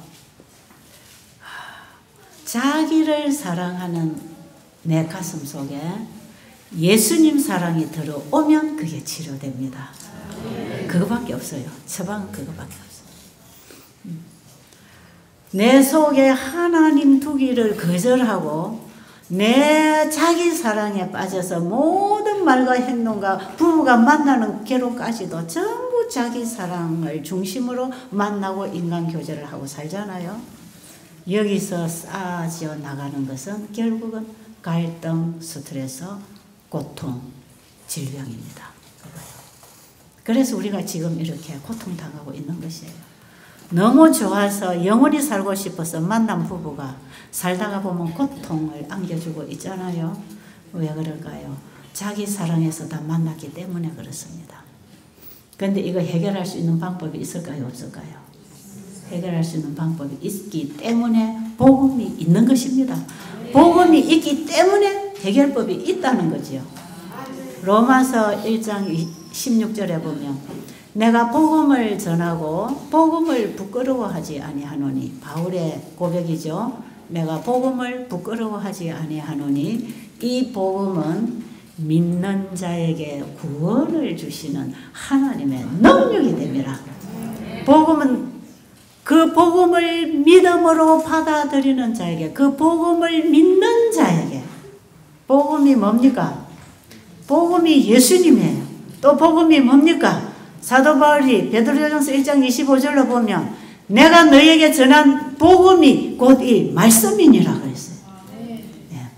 자기를 사랑하는 내 가슴 속에 예수님 사랑이 들어오면 그게 치료됩니다. 그거밖에 없어요. 처방은 그거밖에 없어요. 내 속에 하나님 두기를 거절하고 내 자기 사랑에 빠져서 모든 말과 행동과 부부가 만나는 괴로까지도 전부 자기 사랑을 중심으로 만나고 인간교제를 하고 살잖아요. 여기서 쌓아지어 나가는 것은 결국은 갈등, 스트레스, 고통, 질병입니다. 그래서 우리가 지금 이렇게 고통당하고 있는 것이에요. 너무 좋아서 영원히 살고 싶어서 만난 부부가 살다가 보면 고통을 안겨주고 있잖아요. 왜 그럴까요? 자기 사랑에서 다 만났기 때문에 그렇습니다. 그런데 이거 해결할 수 있는 방법이 있을까요? 없을까요? 해결할 수 있는 방법이 있기 때문에 복음이 있는 것입니다. 복음이 있기 때문에 해결법이 있다는 거지요. 로마서 일 장 십육 절에 보면 내가 복음을 전하고 복음을 부끄러워하지 아니하노니 바울의 고백이죠. 내가 복음을 부끄러워하지 아니하노니 이 복음은 믿는 자에게 구원을 주시는 하나님의 능력이 됩니다. 복음은 그 복음을 믿음으로 받아들이는 자에게, 그 복음을 믿는 자에게. 복음이 뭡니까? 복음이 예수님이에요. 또 복음이 뭡니까? 사도 바울이 베드로전서 일 장 이십오 절로 보면 내가 너희에게 전한 복음이 곧 이 말씀이니라 그랬어요. 예.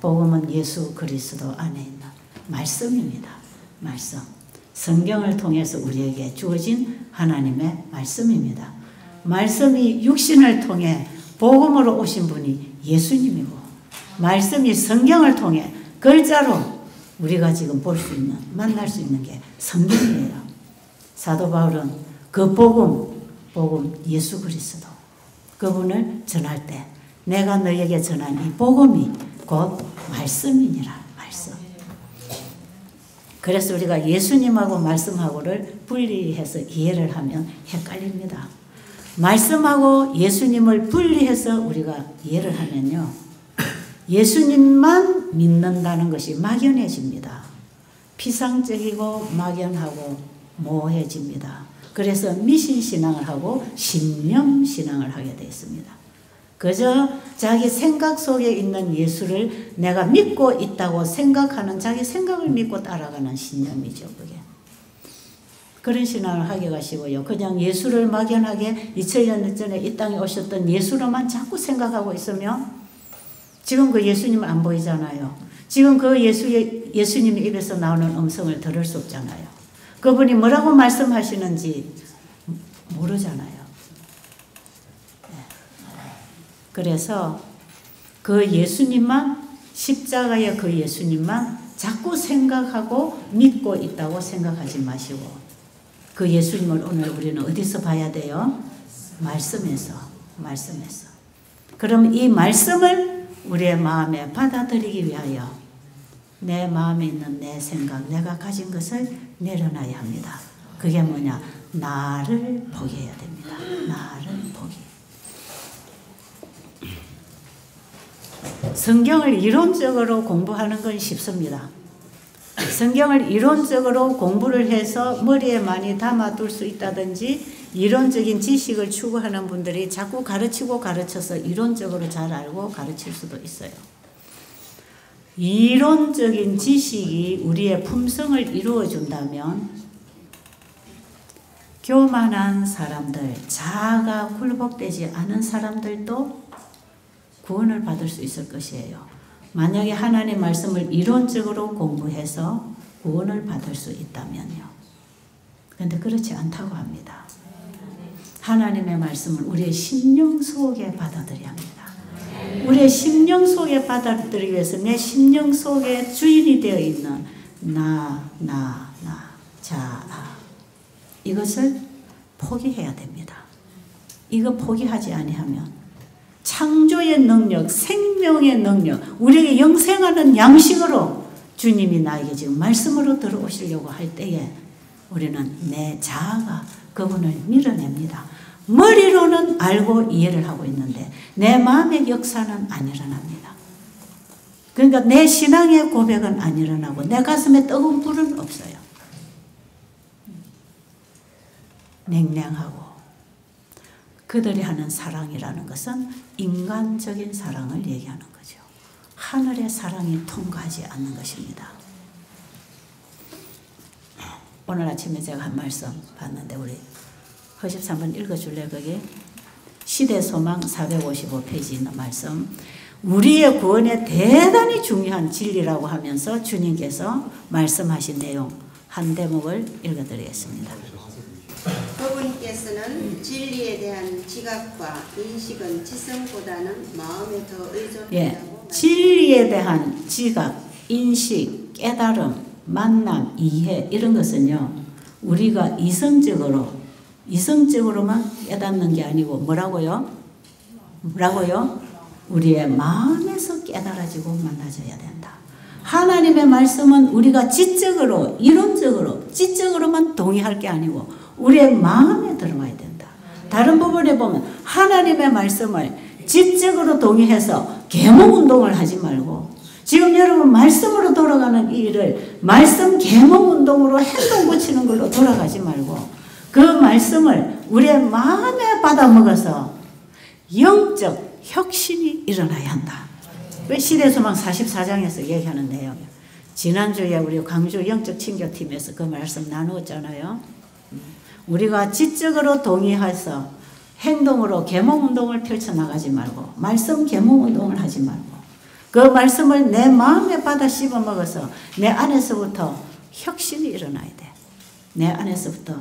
복음은 예수 그리스도 안에 있는 말씀입니다. 말씀. 성경을 통해서 우리에게 주어진 하나님의 말씀입니다. 말씀이 육신을 통해 복음으로 오신 분이 예수님이고, 말씀이 성경을 통해 글자로 우리가 지금 볼 수 있는, 만날 수 있는 게 성경이에요. 사도 바울은 그 복음, 복음 예수 그리스도, 그분을 전할 때 내가 너에게 전한 이 복음이 곧 말씀이니라. 말씀. 그래서 우리가 예수님하고 말씀하고를 분리해서 이해를 하면 헷갈립니다. 말씀하고 예수님을 분리해서 우리가 이해를 하면요, 예수님만 믿는다는 것이 막연해집니다. 피상적이고 막연하고 모호해집니다. 그래서 미신신앙을 하고 신념신앙을 하게 되어 있습니다. 그저 자기 생각 속에 있는 예수를 내가 믿고 있다고 생각하는, 자기 생각을 믿고 따라가는 신념이죠. 그게. 그런 신앙을 하게 가시고요. 그냥 예수를 막연하게 이천 년 전에 이 땅에 오셨던 예수로만 자꾸 생각하고 있으면 지금 그 예수님 안 보이잖아요. 지금 그 예수의, 예수님의 입에서 나오는 음성을 들을 수 없잖아요. 그분이 뭐라고 말씀하시는지 모르잖아요. 그래서 그 예수님만, 십자가의 그 예수님만 자꾸 생각하고 믿고 있다고 생각하지 마시고, 그 예수님을 오늘 우리는 어디서 봐야 돼요? 말씀에서. 말씀에서. 그럼 이 말씀을 우리의 마음에 받아들이기 위하여 내 마음에 있는 내 생각, 내가 가진 것을 내려놔야 합니다. 그게 뭐냐? 나를 포기해야 됩니다. 나를 포기. 성경을 이론적으로 공부하는 건 쉽습니다. 성경을 이론적으로 공부를 해서 머리에 많이 담아둘 수 있다든지, 이론적인 지식을 추구하는 분들이 자꾸 가르치고 가르쳐서 이론적으로 잘 알고 가르칠 수도 있어요. 이론적인 지식이 우리의 품성을 이루어준다면 교만한 사람들, 자아가 굴복되지 않은 사람들도 구원을 받을 수 있을 것이에요. 만약에 하나님의 말씀을 이론적으로 공부해서 구원을 받을 수 있다면요. 그런데 그렇지 않다고 합니다. 하나님의 말씀을 우리의 심령 속에 받아들여야 합니다. 우리의 심령 속에 받아들이기 위해서 내 심령 속에 주인이 되어 있는 나, 나, 나, 자아, 이것을 포기해야 됩니다. 이거 포기하지 아니하면 창조의 능력, 생명의 능력, 우리에게 영생하는 양식으로 주님이 나에게 지금 말씀으로 들어오시려고 할 때에 우리는 내 자아가 그분을 밀어냅니다. 머리로는 알고 이해를 하고 있는데 내 마음의 역사는 안 일어납니다. 그러니까 내 신앙의 고백은 안 일어나고 내 가슴에 뜨거운 불은 없어요. 냉랭하고. 그들이 하는 사랑이라는 것은 인간적인 사랑을 얘기하는 거죠. 하늘의 사랑이 통과하지 않는 것입니다. 오늘 아침에 제가 한 말씀 봤는데 우리 허십삼 번 읽어줄래? 거기 시대소망 사백오십오 페이지 있는 말씀, 우리의 구원에 대단히 중요한 진리라고 하면서 주님께서 말씀하신 내용 한 대목을 읽어드리겠습니다. 그분께서는 진리에 대한 지각과 인식은 지성보다는 마음에 더 의존한다고 예, 말씀하셨습니다. 진리에 대한 지각, 인식, 깨달음, 만남, 이해 이런 것은요, 우리가 이성적으로 이성적으로만 깨닫는 게 아니고 뭐라고요? 뭐라고요? 우리의 마음에서 깨달아지고 만나져야 된다. 하나님의 말씀은 우리가 지적으로, 이론적으로, 지적으로만 동의할 게 아니고 우리의 마음에 들어와야 된다. 다른 부분에 보면 하나님의 말씀을 지적으로 동의해서 계몽운동을 하지 말고, 지금 여러분 말씀으로 돌아가는 이 일을 말씀 계몽운동으로 행동 붙이는 걸로 돌아가지 말고 그 말씀을 우리의 마음에 받아먹어서 영적 혁신이 일어나야 한다. 왜 시대소망 사십사 장에서 얘기하는 내용이에요. 지난주에 우리 광주 영적 친교팀에서 그 말씀 나누었잖아요. 우리가 지적으로 동의해서 행동으로 계몽운동을 펼쳐나가지 말고 말씀 계몽운동을 하지 말고 그 말씀을 내 마음에 받아 씹어 먹어서 내 안에서부터 혁신이 일어나야 돼. 내 안에서부터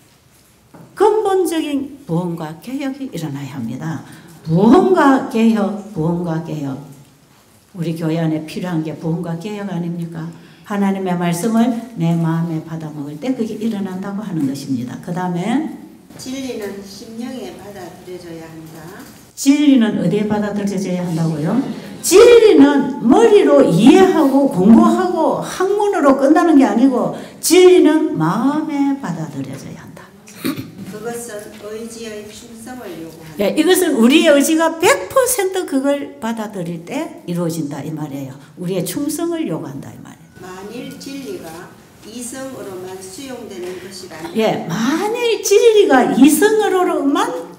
근본적인 부흥과 개혁이 일어나야 합니다. 부흥과 개혁, 부흥과 개혁. 우리 교회 안에 필요한 게 부흥과 개혁 아닙니까? 하나님의 말씀을 내 마음에 받아 먹을 때 그게 일어난다고 하는 것입니다. 그 다음에 진리는 심령에 받아들여져야 한다. 진리는 어디에 받아들여져야 한다고요? 진리는 머리로 이해하고 공부하고 학문으로 끝나는 게 아니고 진리는 마음에 받아들여져야 한다. 그것은 의지의 충성을 요구한다. 네, 이것은 우리의 의지가 백 퍼센트 그걸 받아들일 때 이루어진다 이 말이에요. 우리의 충성을 요구한다 이 말이에요. 만일 진리가 이성으로만 수용되는 것이라면 예, 만일 진리가 이성으로만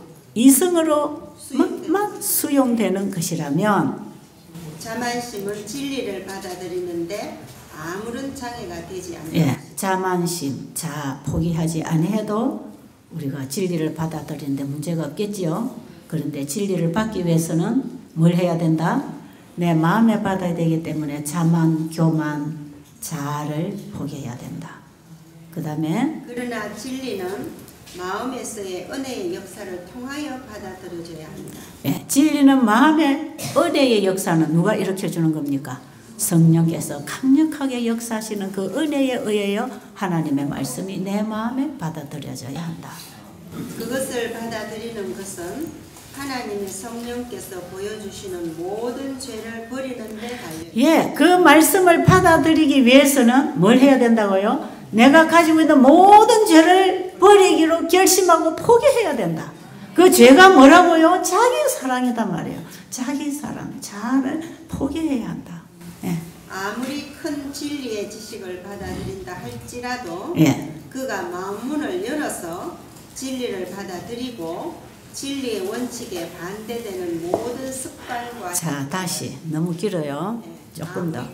이성으로만 수용되는 것이라면 자만심은 진리를 받아들이는데 아무런 장애가 되지 않는 예, 자만심, 자 포기하지 아니해도 우리가 진리를 받아들이는데 문제가 없겠지요. 그런데 진리를 받기 위해서는 뭘 해야 된다? 내 마음에 받아야 되기 때문에 자만, 교만, 자아를 포기해야 된다. 그 다음에 그러나 진리는 마음에서의 은혜의 역사를 통하여 받아들여져야 합니다. 예, 진리는 마음의 은혜의 역사는 누가 일으켜주는 겁니까? 성령께서 강력하게 역사하시는 그 은혜에 의하여 하나님의 말씀이 내 마음에 받아들여져야 한다. 그것을 받아들이는 것은 하나님의 성령께서 보여주시는 모든 죄를 버리는 데 달려. 예, 그 말씀을 받아들이기 위해서는 뭘 해야 된다고요? 내가 가지고 있는 모든 죄를 버리기로 결심하고 포기해야 된다. 그 죄가 뭐라고요? 자기 사랑이단 말이에요. 자기 사랑, 자아를 포기해야 한다. 예. 아무리 큰 진리의 지식을 받아들인다 할지라도 예. 그가 마음문을 열어서 진리를 받아들이고 진리의 원칙에 반대되는 모든 습관과 자, 다시 너무 길어요. 네. 조금 더.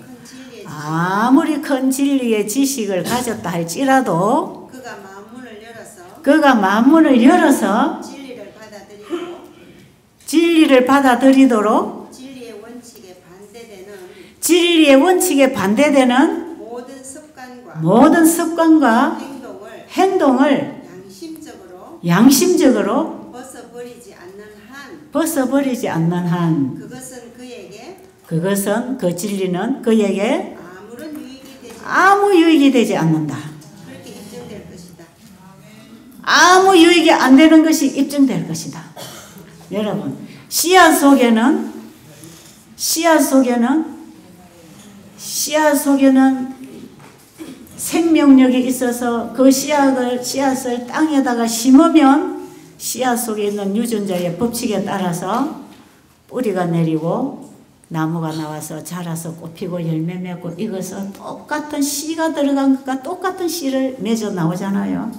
아무리 큰 진리의 지식을 아무리 큰 진리의 지식을 가졌다 할지라도 그가 마음문을 열어서 그가 마음문을 열어서 진리를 받아들이고 진리를 받아들이도록 진리의 원칙에 반대되는 진리의 원칙에 반대되는 모든 습관과 모든 습관과 행동을 행동을 양심적으로 양심적으로 벗어버리지 않는 한 벗어버리지 않는 한 그것은 그에게 그것은 그 진리는 그에게 아무런 유익이 되지 아무 유익이 되지 않는다. 그렇게 입증될 것이다. 아무 유익이 안 되는 것이 입증될 것이다. 여러분, 씨앗 속에는 씨앗 속에는 씨앗 속에는 생명력이 있어서 그 씨앗을 씨앗을 땅에다가 심으면 씨앗 속에 있는 유전자의 법칙에 따라서 뿌리가 내리고 나무가 나와서 자라서 꽃피고 열매 맺고 이것은 똑같은 씨가 들어간 것과 똑같은 씨를 맺어 나오잖아요.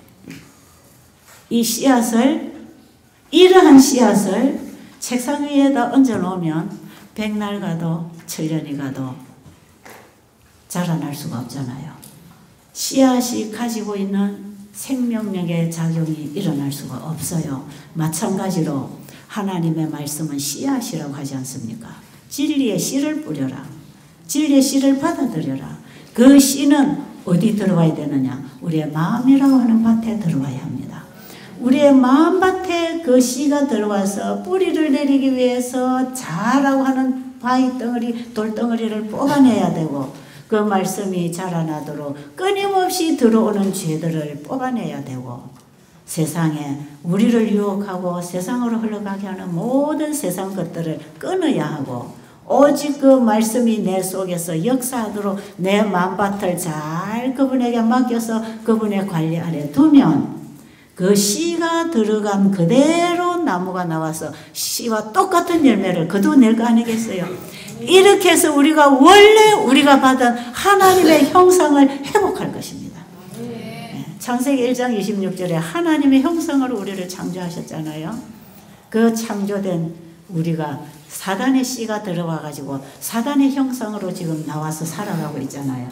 이 씨앗을 이러한 씨앗을 책상 위에다 얹어 놓으면 백날 가도 천년이 가도 자라날 수가 없잖아요. 씨앗이 가지고 있는 생명력의 작용이 일어날 수가 없어요. 마찬가지로 하나님의 말씀은 씨앗이라고 하지 않습니까? 진리의 씨를 뿌려라. 진리의 씨를 받아들여라. 그 씨는 어디 들어와야 되느냐? 우리의 마음이라고 하는 밭에 들어와야 합니다. 우리의 마음밭에 그 씨가 들어와서 뿌리를 내리기 위해서 자라고 하는 바위 덩어리, 돌덩어리를 뽑아내야 되고 그 말씀이 자라나도록 끊임없이 들어오는 죄들을 뽑아내야 되고 세상에 우리를 유혹하고 세상으로 흘러가게 하는 모든 세상 것들을 끊어야 하고 오직 그 말씀이 내 속에서 역사하도록 내 마음밭을 잘 그분에게 맡겨서 그분의 관리 아래 두면 그 씨가 들어간 그대로 나무가 나와서 씨와 똑같은 열매를 거두어낼 거 아니겠어요? 이렇게 해서 우리가 원래 우리가 받은 하나님의 형상을 회복할 것입니다. 네. 창세기 일 장 이십육 절에 하나님의 형상으로 우리를 창조하셨잖아요. 그 창조된 우리가 사단의 씨가 들어와 가지고 사단의 형상으로 지금 나와서 살아가고 있잖아요.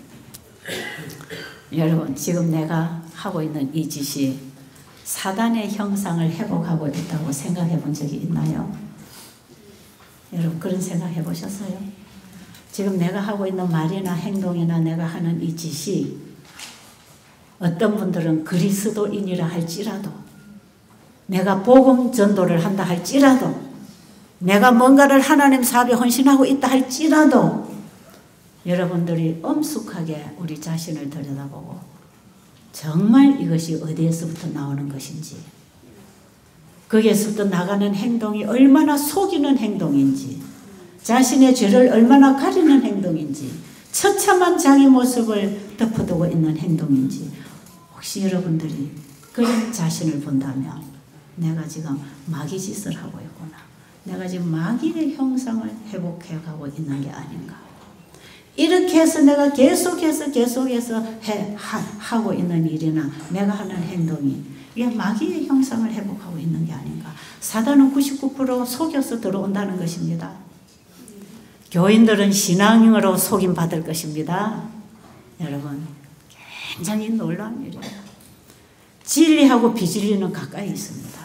여러분 지금 내가 하고 있는 이 짓이 사단의 형상을 회복하고 있다고 생각해 본 적이 있나요? 여러분 그런 생각 해보셨어요? 지금 내가 하고 있는 말이나 행동이나 내가 하는 이 짓이 어떤 분들은 그리스도인이라 할지라도 내가 복음 전도를 한다 할지라도 내가 뭔가를 하나님 사업에 헌신하고 있다 할지라도 여러분들이 엄숙하게 우리 자신을 들여다보고 정말 이것이 어디에서부터 나오는 것인지 거기에서부터 나가는 행동이 얼마나 속이는 행동인지 자신의 죄를 얼마나 가리는 행동인지 처참한 자기 모습을 덮어두고 있는 행동인지 혹시 여러분들이 그런 자신을 본다면 내가 지금 마귀 짓을 하고 있구나. 내가 지금 마귀의 형상을 회복해 가고 있는 게 아닌가. 이렇게 해서 내가 계속해서 계속해서 해, 하, 하고 있는 일이나 내가 하는 행동이 이게 마귀의 형상을 회복하고 있는 게 아닌가. 사단은 구십구 퍼센트 속여서 들어온다는 것입니다. 교인들은 신앙으로 속임받을 것입니다. 여러분 굉장히 놀라운 일이에요. 진리하고 비진리는 가까이 있습니다.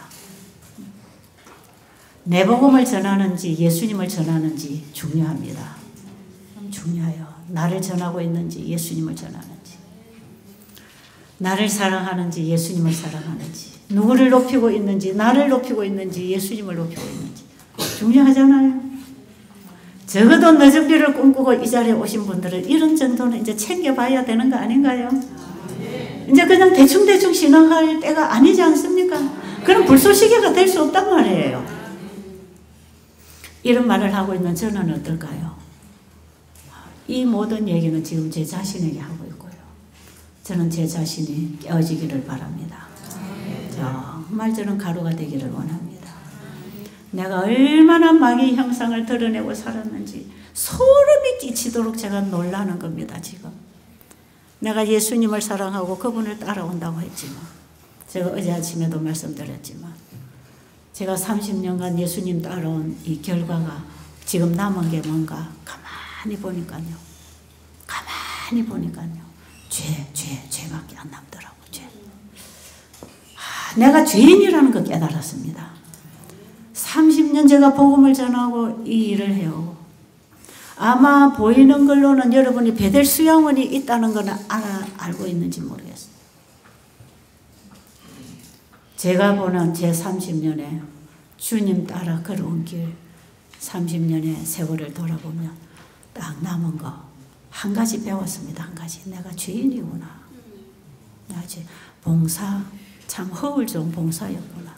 내 복음을 전하는지 예수님을 전하는지 중요합니다. 중요해요. 나를 전하고 있는지 예수님을 전하는지 나를 사랑하는지 예수님을 사랑하는지 누구를 높이고 있는지 나를 높이고 있는지 예수님을 높이고 있는지 중요하잖아요. 적어도 늦은 비를 꿈꾸고 이 자리에 오신 분들은 이런 정도는 이제 챙겨봐야 되는 거 아닌가요? 이제 그냥 대충대충 신앙할 때가 아니지 않습니까? 그럼 불쏘시개가 될 수 없단 말이에요. 이런 말을 하고 있는 저는 어떨까요? 이 모든 얘기는 지금 제 자신에게 하고 있고요. 저는 제 자신이 깨어지기를 바랍니다. 정말 저는 가루가 되기를 원합니다. 내가 얼마나 마귀 형상을 드러내고 살았는지 소름이 끼치도록 제가 놀라는 겁니다. 지금 내가 예수님을 사랑하고 그분을 따라온다고 했지만 제가 어제 아침에도 말씀드렸지만 제가 삼십 년간 예수님 따라온 이 결과가 지금 남은 게 뭔가 가만히 보니까요. 가만히 보니까요. 죄, 죄, 죄밖에 안 남더라고. 죄. 아, 내가 죄인이라는 걸 깨달았습니다. 삼십 년 제가 복음을 전하고 이 일을 해요. 아마 보이는 걸로는 여러분이 베델 수양원이 있다는 건 알아, 알고 있는지 모르겠어요. 제가 보는 제 삼십 년에 주님 따라 걸어온 길 삼십 년의 세월을 돌아보면 딱 남은 거 한 가지 배웠습니다. 한 가지. 내가 죄인이구나. 내가 이제 봉사, 참 허울 좋은 봉사였구나.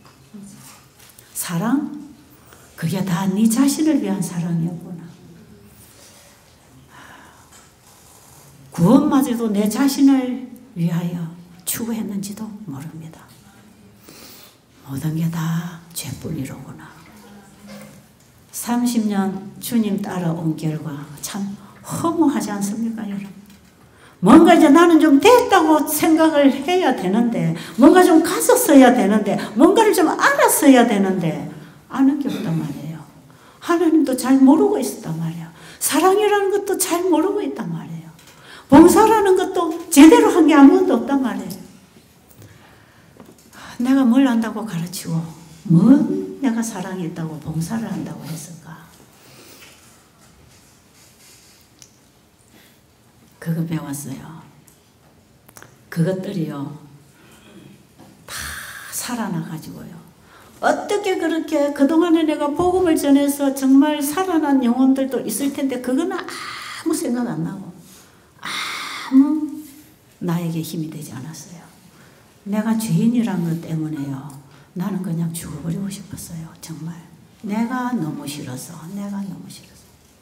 사랑? 그게 다 네 자신을 위한 사랑이었구나. 구원마저도 내 자신을 위하여 추구했는지도 모릅니다. 모든 게 다 죄뿐이로구나. 삼십 년 주님 따라온 결과 참 허무하지 않습니까, 여러분? 뭔가 이제 나는 좀 됐다고 생각을 해야 되는데, 뭔가 좀 가졌어야 되는데, 뭔가를 좀 알았어야 되는데, 아는 게 없단 말이에요. 하나님도 잘 모르고 있었단 말이에요. 사랑이라는 것도 잘 모르고 있단 말이에요. 봉사라는 것도 제대로 한 게 아무것도 없단 말이에요. 내가 뭘 안다고 가르치고, 뭔 내가 사랑이 있다고 봉사를 한다고 했을까? 그거 배웠어요. 그것들이요, 다 살아나가지고요. 어떻게 그렇게 그동안에 내가 복음을 전해서 정말 살아난 영혼들도 있을 텐데 그거는 아무 생각 안 나고 아무 나에게 힘이 되지 않았어요. 내가 죄인이란 것 때문에요. 나는 그냥 죽어버리고 싶었어요. 정말. 내가 너무 싫어서. 내가 너무 싫어서.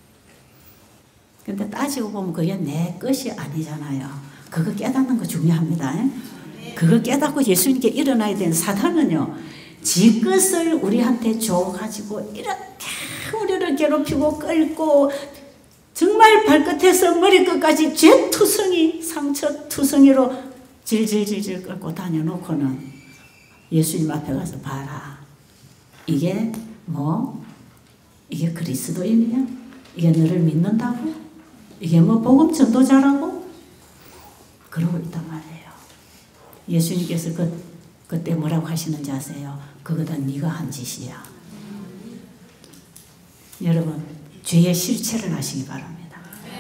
근데 따지고 보면 그게 내 것이 아니잖아요. 그거 깨닫는 거 중요합니다. 그거 깨닫고 예수님께 일어나야 되는 사단은요. 지 것을 우리한테 줘가지고 이렇게 우리를 괴롭히고 끌고 정말 발끝에서 머리끝까지 죄투성이 상처투성이로 질질질질 끌고 다녀놓고는 예수님 앞에 가서 봐라. 이게 뭐? 이게 그리스도인이야? 이게 너를 믿는다고? 이게 뭐 복음 전도자라고? 그러고 있단 말이에요. 예수님께서 그, 그때 뭐라고 하시는지 아세요? 그거다 네가 한 짓이야. 여러분 죄의 실체를 아시기 바랍니다.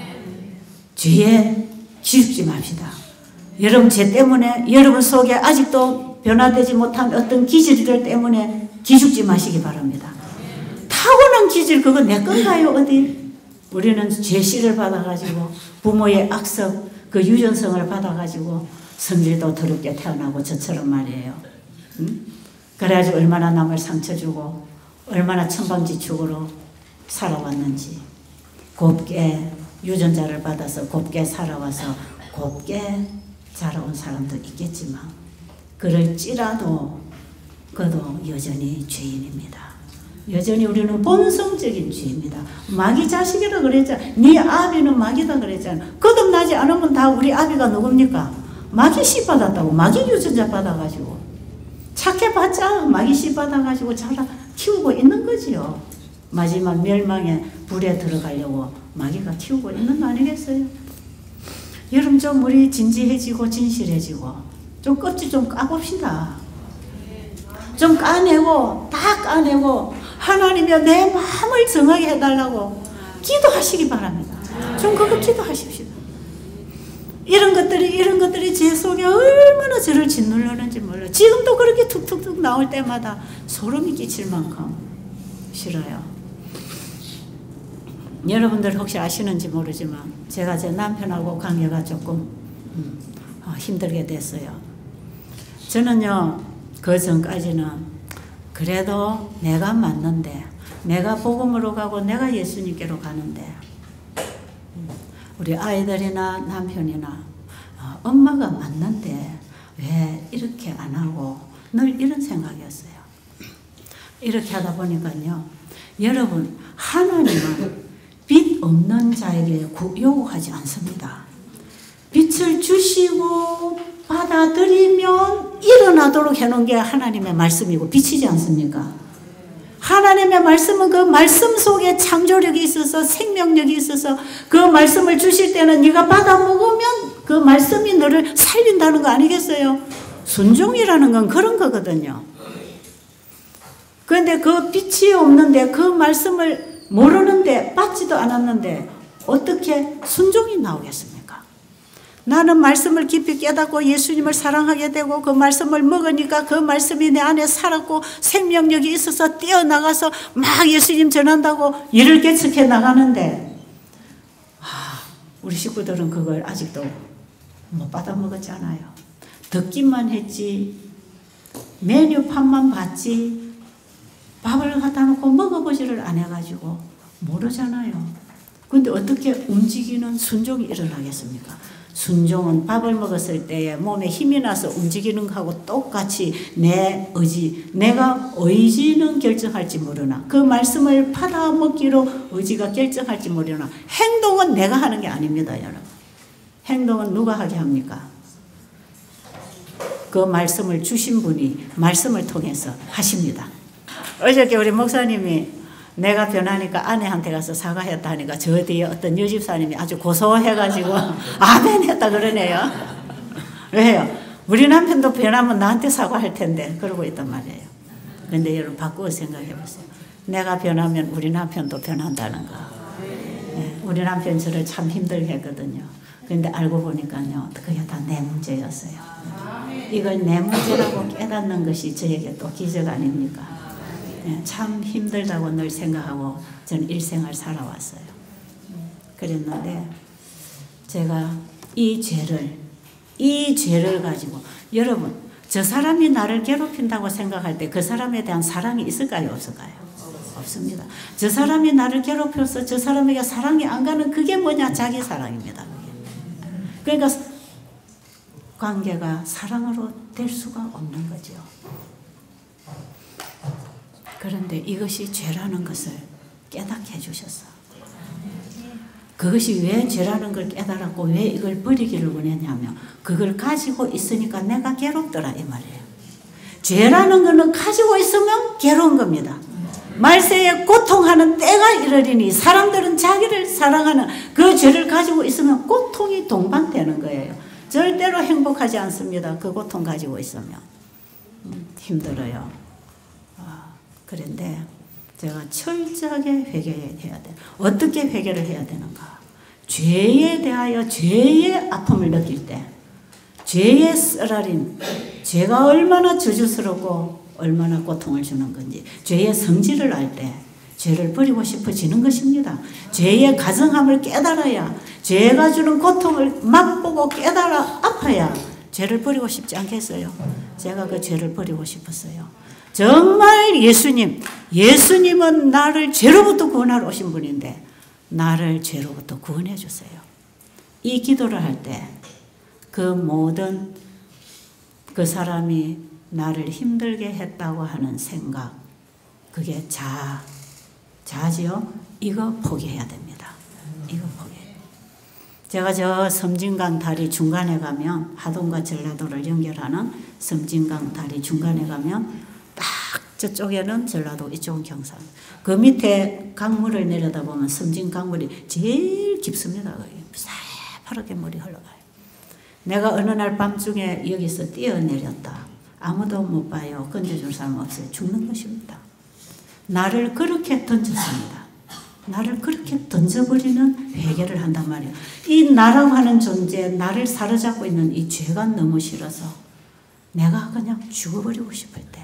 죄에 기죽지 맙시다. 여러분 죄 때문에 여러분 속에 아직도 변화되지 못한 어떤 기질들 때문에 기죽지 마시기 바랍니다. 타고난 기질 그거 내 건가요 어디? 우리는 죄씨를 받아가지고 부모의 악성 그 유전성을 받아가지고 성질도 더럽게 태어나고 저처럼 말이에요. 응? 그래가지고 얼마나 남을 상처 주고 얼마나 천방지축으로 살아왔는지 곱게 유전자를 받아서 곱게 살아와서 곱게 자라온 사람도 있겠지만 그럴지라도 그도 여전히 죄인입니다. 여전히 우리는 본성적인 죄입니다. 마귀 자식이라 그랬잖아. 네 아비는 마귀다 그랬잖아. 거듭나지 않으면 다 우리 아비가 누굽니까? 마귀 씨 받았다고. 마귀 유전자 받아가지고 착해봤자 마귀 씨 받아가지고 자라 키우고 있는 거지요. 마지막 멸망의 불에 들어가려고 마귀가 키우고 있는 거 아니겠어요? 여러분 좀 우리 진지해지고 진실해지고 좀 껍질 좀 까봅시다. 좀 까내고 다 까내고 하나님이여 내 마음을 정하게 해달라고 기도하시기 바랍니다. 좀 그거 기도하십시오. 이런 것들이 이런 것들이 제 속에 얼마나 저를 짓누르는지 몰라요. 지금도 그렇게 툭툭툭 나올 때마다 소름이 끼칠 만큼 싫어요. 여러분들 혹시 아시는지 모르지만 제가 제 남편하고 관계가 조금 음, 어, 힘들게 됐어요. 저는요 그 전까지는 그래도 내가 맞는데 내가 복음으로 가고 내가 예수님께로 가는데 우리 아이들이나 남편이나 어, 엄마가 맞는데 왜 이렇게 안 하고 늘 이런 생각이었어요. 이렇게 하다 보니까요 여러분 하나님은 빛 없는 자에게 요구하지 않습니다. 빛을 주시고 받아들이면 일어나도록 해놓은 게 하나님의 말씀이고 빛이지 않습니까? 하나님의 말씀은 그 말씀 속에 창조력이 있어서 생명력이 있어서 그 말씀을 주실 때는 네가 받아 먹으면 그 말씀이 너를 살린다는 거 아니겠어요? 순종이라는 건 그런 거거든요. 그런데 그 빛이 없는데 그 말씀을 모르는데 받지도 않았는데 어떻게 순종이 나오겠습니까? 나는 말씀을 깊이 깨닫고 예수님을 사랑하게 되고 그 말씀을 먹으니까 그 말씀이 내 안에 살았고 생명력이 있어서 뛰어나가서 막 예수님 전한다고 일을 개척해 나가는데 아, 우리 식구들은 그걸 아직도 못 받아 먹었잖아요. 듣기만 했지 메뉴판만 봤지 밥을 갖다 놓고 먹어보지를 안 해가지고 모르잖아요. 근데 어떻게 움직이는 순종이 일어나겠습니까? 순종은 밥을 먹었을 때에 몸에 힘이 나서 움직이는 거하고 똑같이 내 의지, 내가 의지는 결정할지 모르나 그 말씀을 받아 먹기로 의지가 결정할지 모르나 행동은 내가 하는 게 아닙니다, 여러분. 행동은 누가 하게 합니까? 그 말씀을 주신 분이 말씀을 통해서 하십니다. 어저께 우리 목사님이 내가 변하니까 아내한테 가서 사과했다 하니까 저 뒤에 어떤 여집사님이 아주 고소해가지고 아멘 했다 그러네요. 왜요? 우리 남편도 변하면 나한테 사과할 텐데 그러고 있단 말이에요. 근데 여러분 바꾸어 생각해 보세요. 내가 변하면 우리 남편도 변한다는 거. 네, 우리 남편 저를 참 힘들게 했거든요. 근데 알고 보니까요 그게 다 내 문제였어요. 이걸 내 문제라고 깨닫는 것이 저에게 또 기적 아닙니까? 참 힘들다고 늘 생각하고 저는 일생을 살아왔어요. 그랬는데 제가 이 죄를 이 죄를 가지고 여러분 저 사람이 나를 괴롭힌다고 생각할 때 그 사람에 대한 사랑이 있을까요? 없을까요? 없습니다. 저 사람이 나를 괴롭혀서 저 사람에게 사랑이 안 가는 그게 뭐냐? 자기 사랑입니다. 그게. 그러니까 관계가 사랑으로 될 수가 없는 거죠. 그런데 이것이 죄라는 것을 깨닫게 해주셨어. 그것이 왜 죄라는 걸 깨달았고 왜 이걸 버리기를 원했냐면 그걸 가지고 있으니까 내가 괴롭더라 이 말이에요. 죄라는 거는 가지고 있으면 괴로운 겁니다. 말세에 고통하는 때가 이르리니 사람들은 자기를 사랑하는 그 죄를 가지고 있으면 고통이 동반되는 거예요. 절대로 행복하지 않습니다. 그 고통 가지고 있으면 음, 힘들어요. 그런데 제가 철저하게 회개해야 돼. 어떻게 회개를 해야 되는가? 죄에 대하여 죄의 아픔을 느낄 때, 죄의 쓰라림, 죄가 얼마나 저주스럽고 얼마나 고통을 주는 건지, 죄의 성질을 알 때 죄를 버리고 싶어지는 것입니다. 죄의 가증함을 깨달아야, 죄가 주는 고통을 맛보고 깨달아 아파야 죄를 버리고 싶지 않겠어요? 제가 그 죄를 버리고 싶었어요. 정말 예수님, 예수님은 나를 죄로부터 구원하러 오신 분인데 나를 죄로부터 구원해 주세요. 이 기도를 할 때 그 모든 그 사람이 나를 힘들게 했다고 하는 생각, 그게 자, 자지요? 이거 포기해야 됩니다. 이거 포기해요. 제가 저 섬진강 다리 중간에 가면, 하동과 전라도를 연결하는 섬진강 다리 중간에 가면 딱 저쪽에는 전라도, 이쪽은 경상. 그 밑에 강물을 내려다보면 섬진 강물이 제일 깊습니다. 새파랗게 물이 흘러가요. 내가 어느 날 밤중에 여기서 뛰어내렸다. 아무도 못 봐요. 건져줄 사람 없어요. 죽는 것입니다. 나를 그렇게 던졌습니다. 나를 그렇게 던져버리는 회개를 한단 말이에요. 이 나라고 하는 존재, 나를 사로잡고 있는 이 죄가 너무 싫어서 내가 그냥 죽어버리고 싶을 때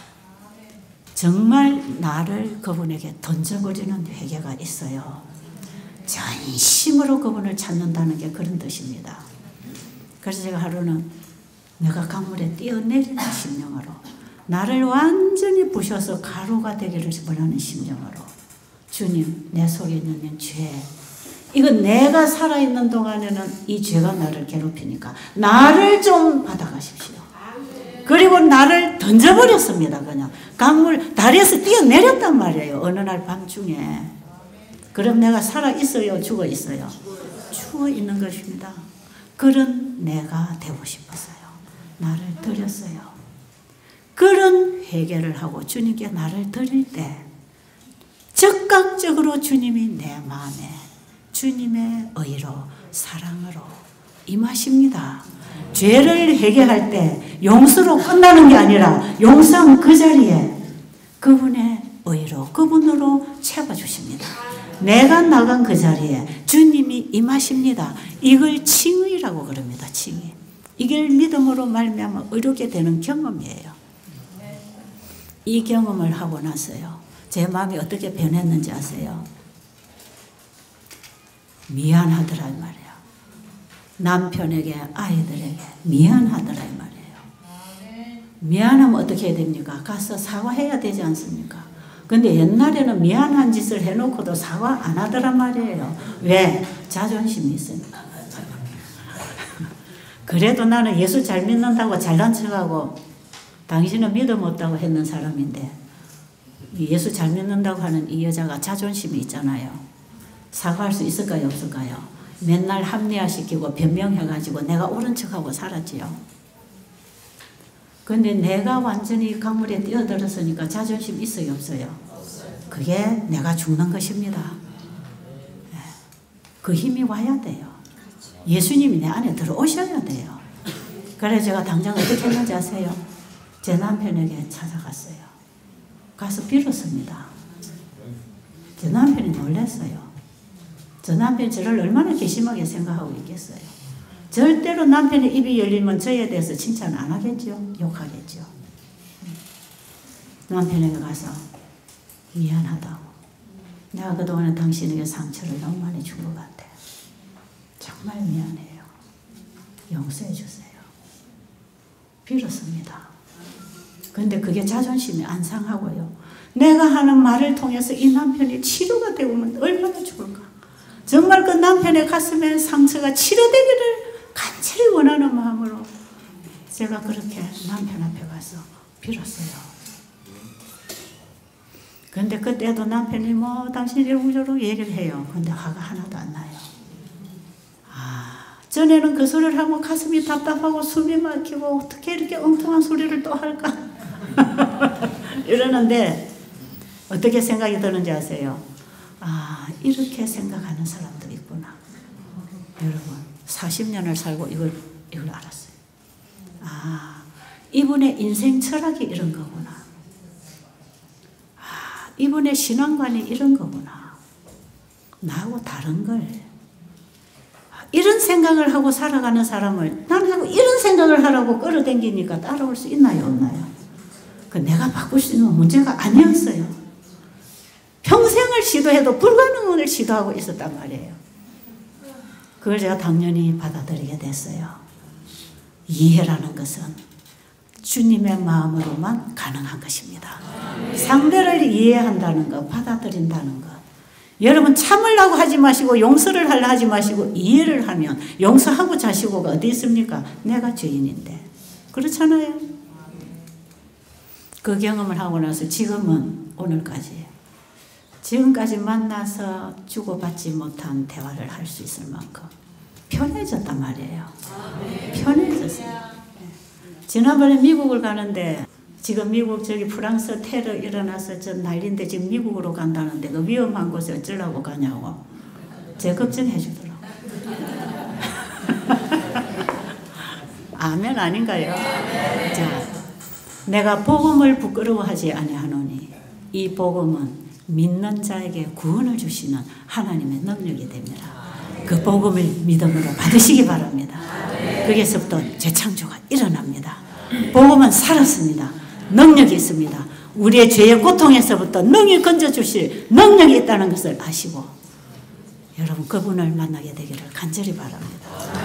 정말 나를 그분에게 던져버리는 회개가 있어요. 전심으로 그분을 찾는다는 게 그런 뜻입니다. 그래서 제가 하루는 내가 강물에 뛰어내리는 심령으로, 나를 완전히 부셔서 가루가 되기를 원하는 심령으로, 주님, 내 속에 있는 죄, 이건 내가 살아있는 동안에는 이 죄가 나를 괴롭히니까 나를 좀 받아가십시오. 그리고 나를 던져버렸습니다. 그냥 강물 다리에서 뛰어내렸단 말이에요. 어느 날 밤중에. 그럼 내가 살아있어요? 죽어있어요? 죽어있는 것입니다. 그런 내가 되고 싶었어요. 나를 드렸어요. 그런 회개를 하고 주님께 나를 드릴 때 즉각적으로 주님이 내 마음에 주님의 의로, 사랑으로 임하십니다. 죄를 회개할 때 용서로 끝나는 게 아니라 용서한 그 자리에 그분의 의로, 그분으로 채워주십니다. 내가 나간 그 자리에 주님이 임하십니다. 이걸 칭의라고 그럽니다. 칭의. 이걸 믿음으로 말미암아 의롭게 되는 경험이에요. 이 경험을 하고 나서요, 제 마음이 어떻게 변했는지 아세요? 미안하더라 이 말이에요. 남편에게, 아이들에게 미안하더라 이 말이에요. 미안하면 어떻게 해야 됩니까? 가서 사과해야 되지 않습니까? 근데 옛날에는 미안한 짓을 해놓고도 사과 안 하더란 말이에요. 왜? 자존심이 있으니까. 그래도 나는 예수 잘 믿는다고 잘난 척하고 당신은 믿음 없다고 했는 사람인데, 예수 잘 믿는다고 하는 이 여자가 자존심이 있잖아요. 사과할 수 있을까요? 없을까요? 맨날 합리화시키고 변명해가지고 내가 옳은 척하고 살았지요. 근데 내가 완전히 강물에 뛰어들었으니까 자존심 있어요? 없어요? 그게 내가 죽는 것입니다. 그 힘이 와야 돼요. 예수님이 내 안에 들어오셔야 돼요. 그래서 제가 당장 어떻게 했는지 아세요? 제 남편에게 찾아갔어요. 가서 빌었습니다. 제 남편이 놀랐어요. 저 남편이 저를 얼마나 괘씸하게 생각하고 있겠어요. 절대로 남편의 입이 열리면 저에 대해서 칭찬 안 하겠죠. 욕하겠죠. 남편에게 가서 미안하다고. 내가 그동안에 당신에게 상처를 너무 많이 준 것 같아. 정말 미안해요. 용서해 주세요. 빌었습니다. 근데 그게 자존심이 안 상하고요. 내가 하는 말을 통해서 이 남편이 치료가 되면 얼마나 좋을까. 정말 그 남편의 가슴에 상처가 치료되기를 간절히 원하는 마음으로 제가 그렇게 남편 앞에 가서 빌었어요. 근데 그때도 남편이 뭐 당신이 이러고저러고 얘기를 해요. 근데 화가 하나도 안 나요. 아, 전에는 그 소리를 하면 가슴이 답답하고 숨이 막히고 어떻게 이렇게 엉뚱한 소리를 또 할까 이러는데 어떻게 생각이 드는지 아세요? 아, 이렇게 생각하는 사람도 있구나. 여러분, 사십 년을 살고 이걸, 이걸 알았어요. 아, 이분의 인생 철학이 이런 거구나. 아, 이분의 신앙관이 이런 거구나. 나하고 다른 걸. 이런 생각을 하고 살아가는 사람을 나는 이런 생각을 하라고 끌어당기니까 따라올 수 있나요, 없나요? 그 내가 바꿀 수 있는 문제가 아니었어요. 평생을 시도해도 불가능을 시도하고 있었단 말이에요. 그걸 제가 당연히 받아들이게 됐어요. 이해라는 것은 주님의 마음으로만 가능한 것입니다. 상대를 이해한다는 것, 받아들인다는 것. 여러분 참으려고 하지 마시고 용서를 하려 하지 마시고 이해를 하면 용서하고 자시고가 어디 있습니까? 내가 죄인인데. 그렇잖아요. 그 경험을 하고 나서 지금은 오늘까지 지금까지 만나서 주고받지 못한 대화를 할 수 있을 만큼 편해졌단 말이에요. 편해졌어요. 지난번에 미국을 가는데 지금 미국 저기 프랑스 테러 일어나서 저 난리인데 지금 미국으로 간다는데 그 위험한 곳에 어쩌려고 가냐고 제 걱정해 주더라고. 아멘 아닌가요? 자, 내가 복음을 부끄러워하지 아니하노니 이 복음은 믿는 자에게 구원을 주시는 하나님의 능력이 됩니다. 그 복음을 믿음으로 받으시기 바랍니다. 거기에서부터 재창조가 일어납니다. 복음은 살았습니다. 능력이 있습니다. 우리의 죄의 고통에서부터 능히 건져주실 능력이 있다는 것을 아시고 여러분 그분을 만나게 되기를 간절히 바랍니다.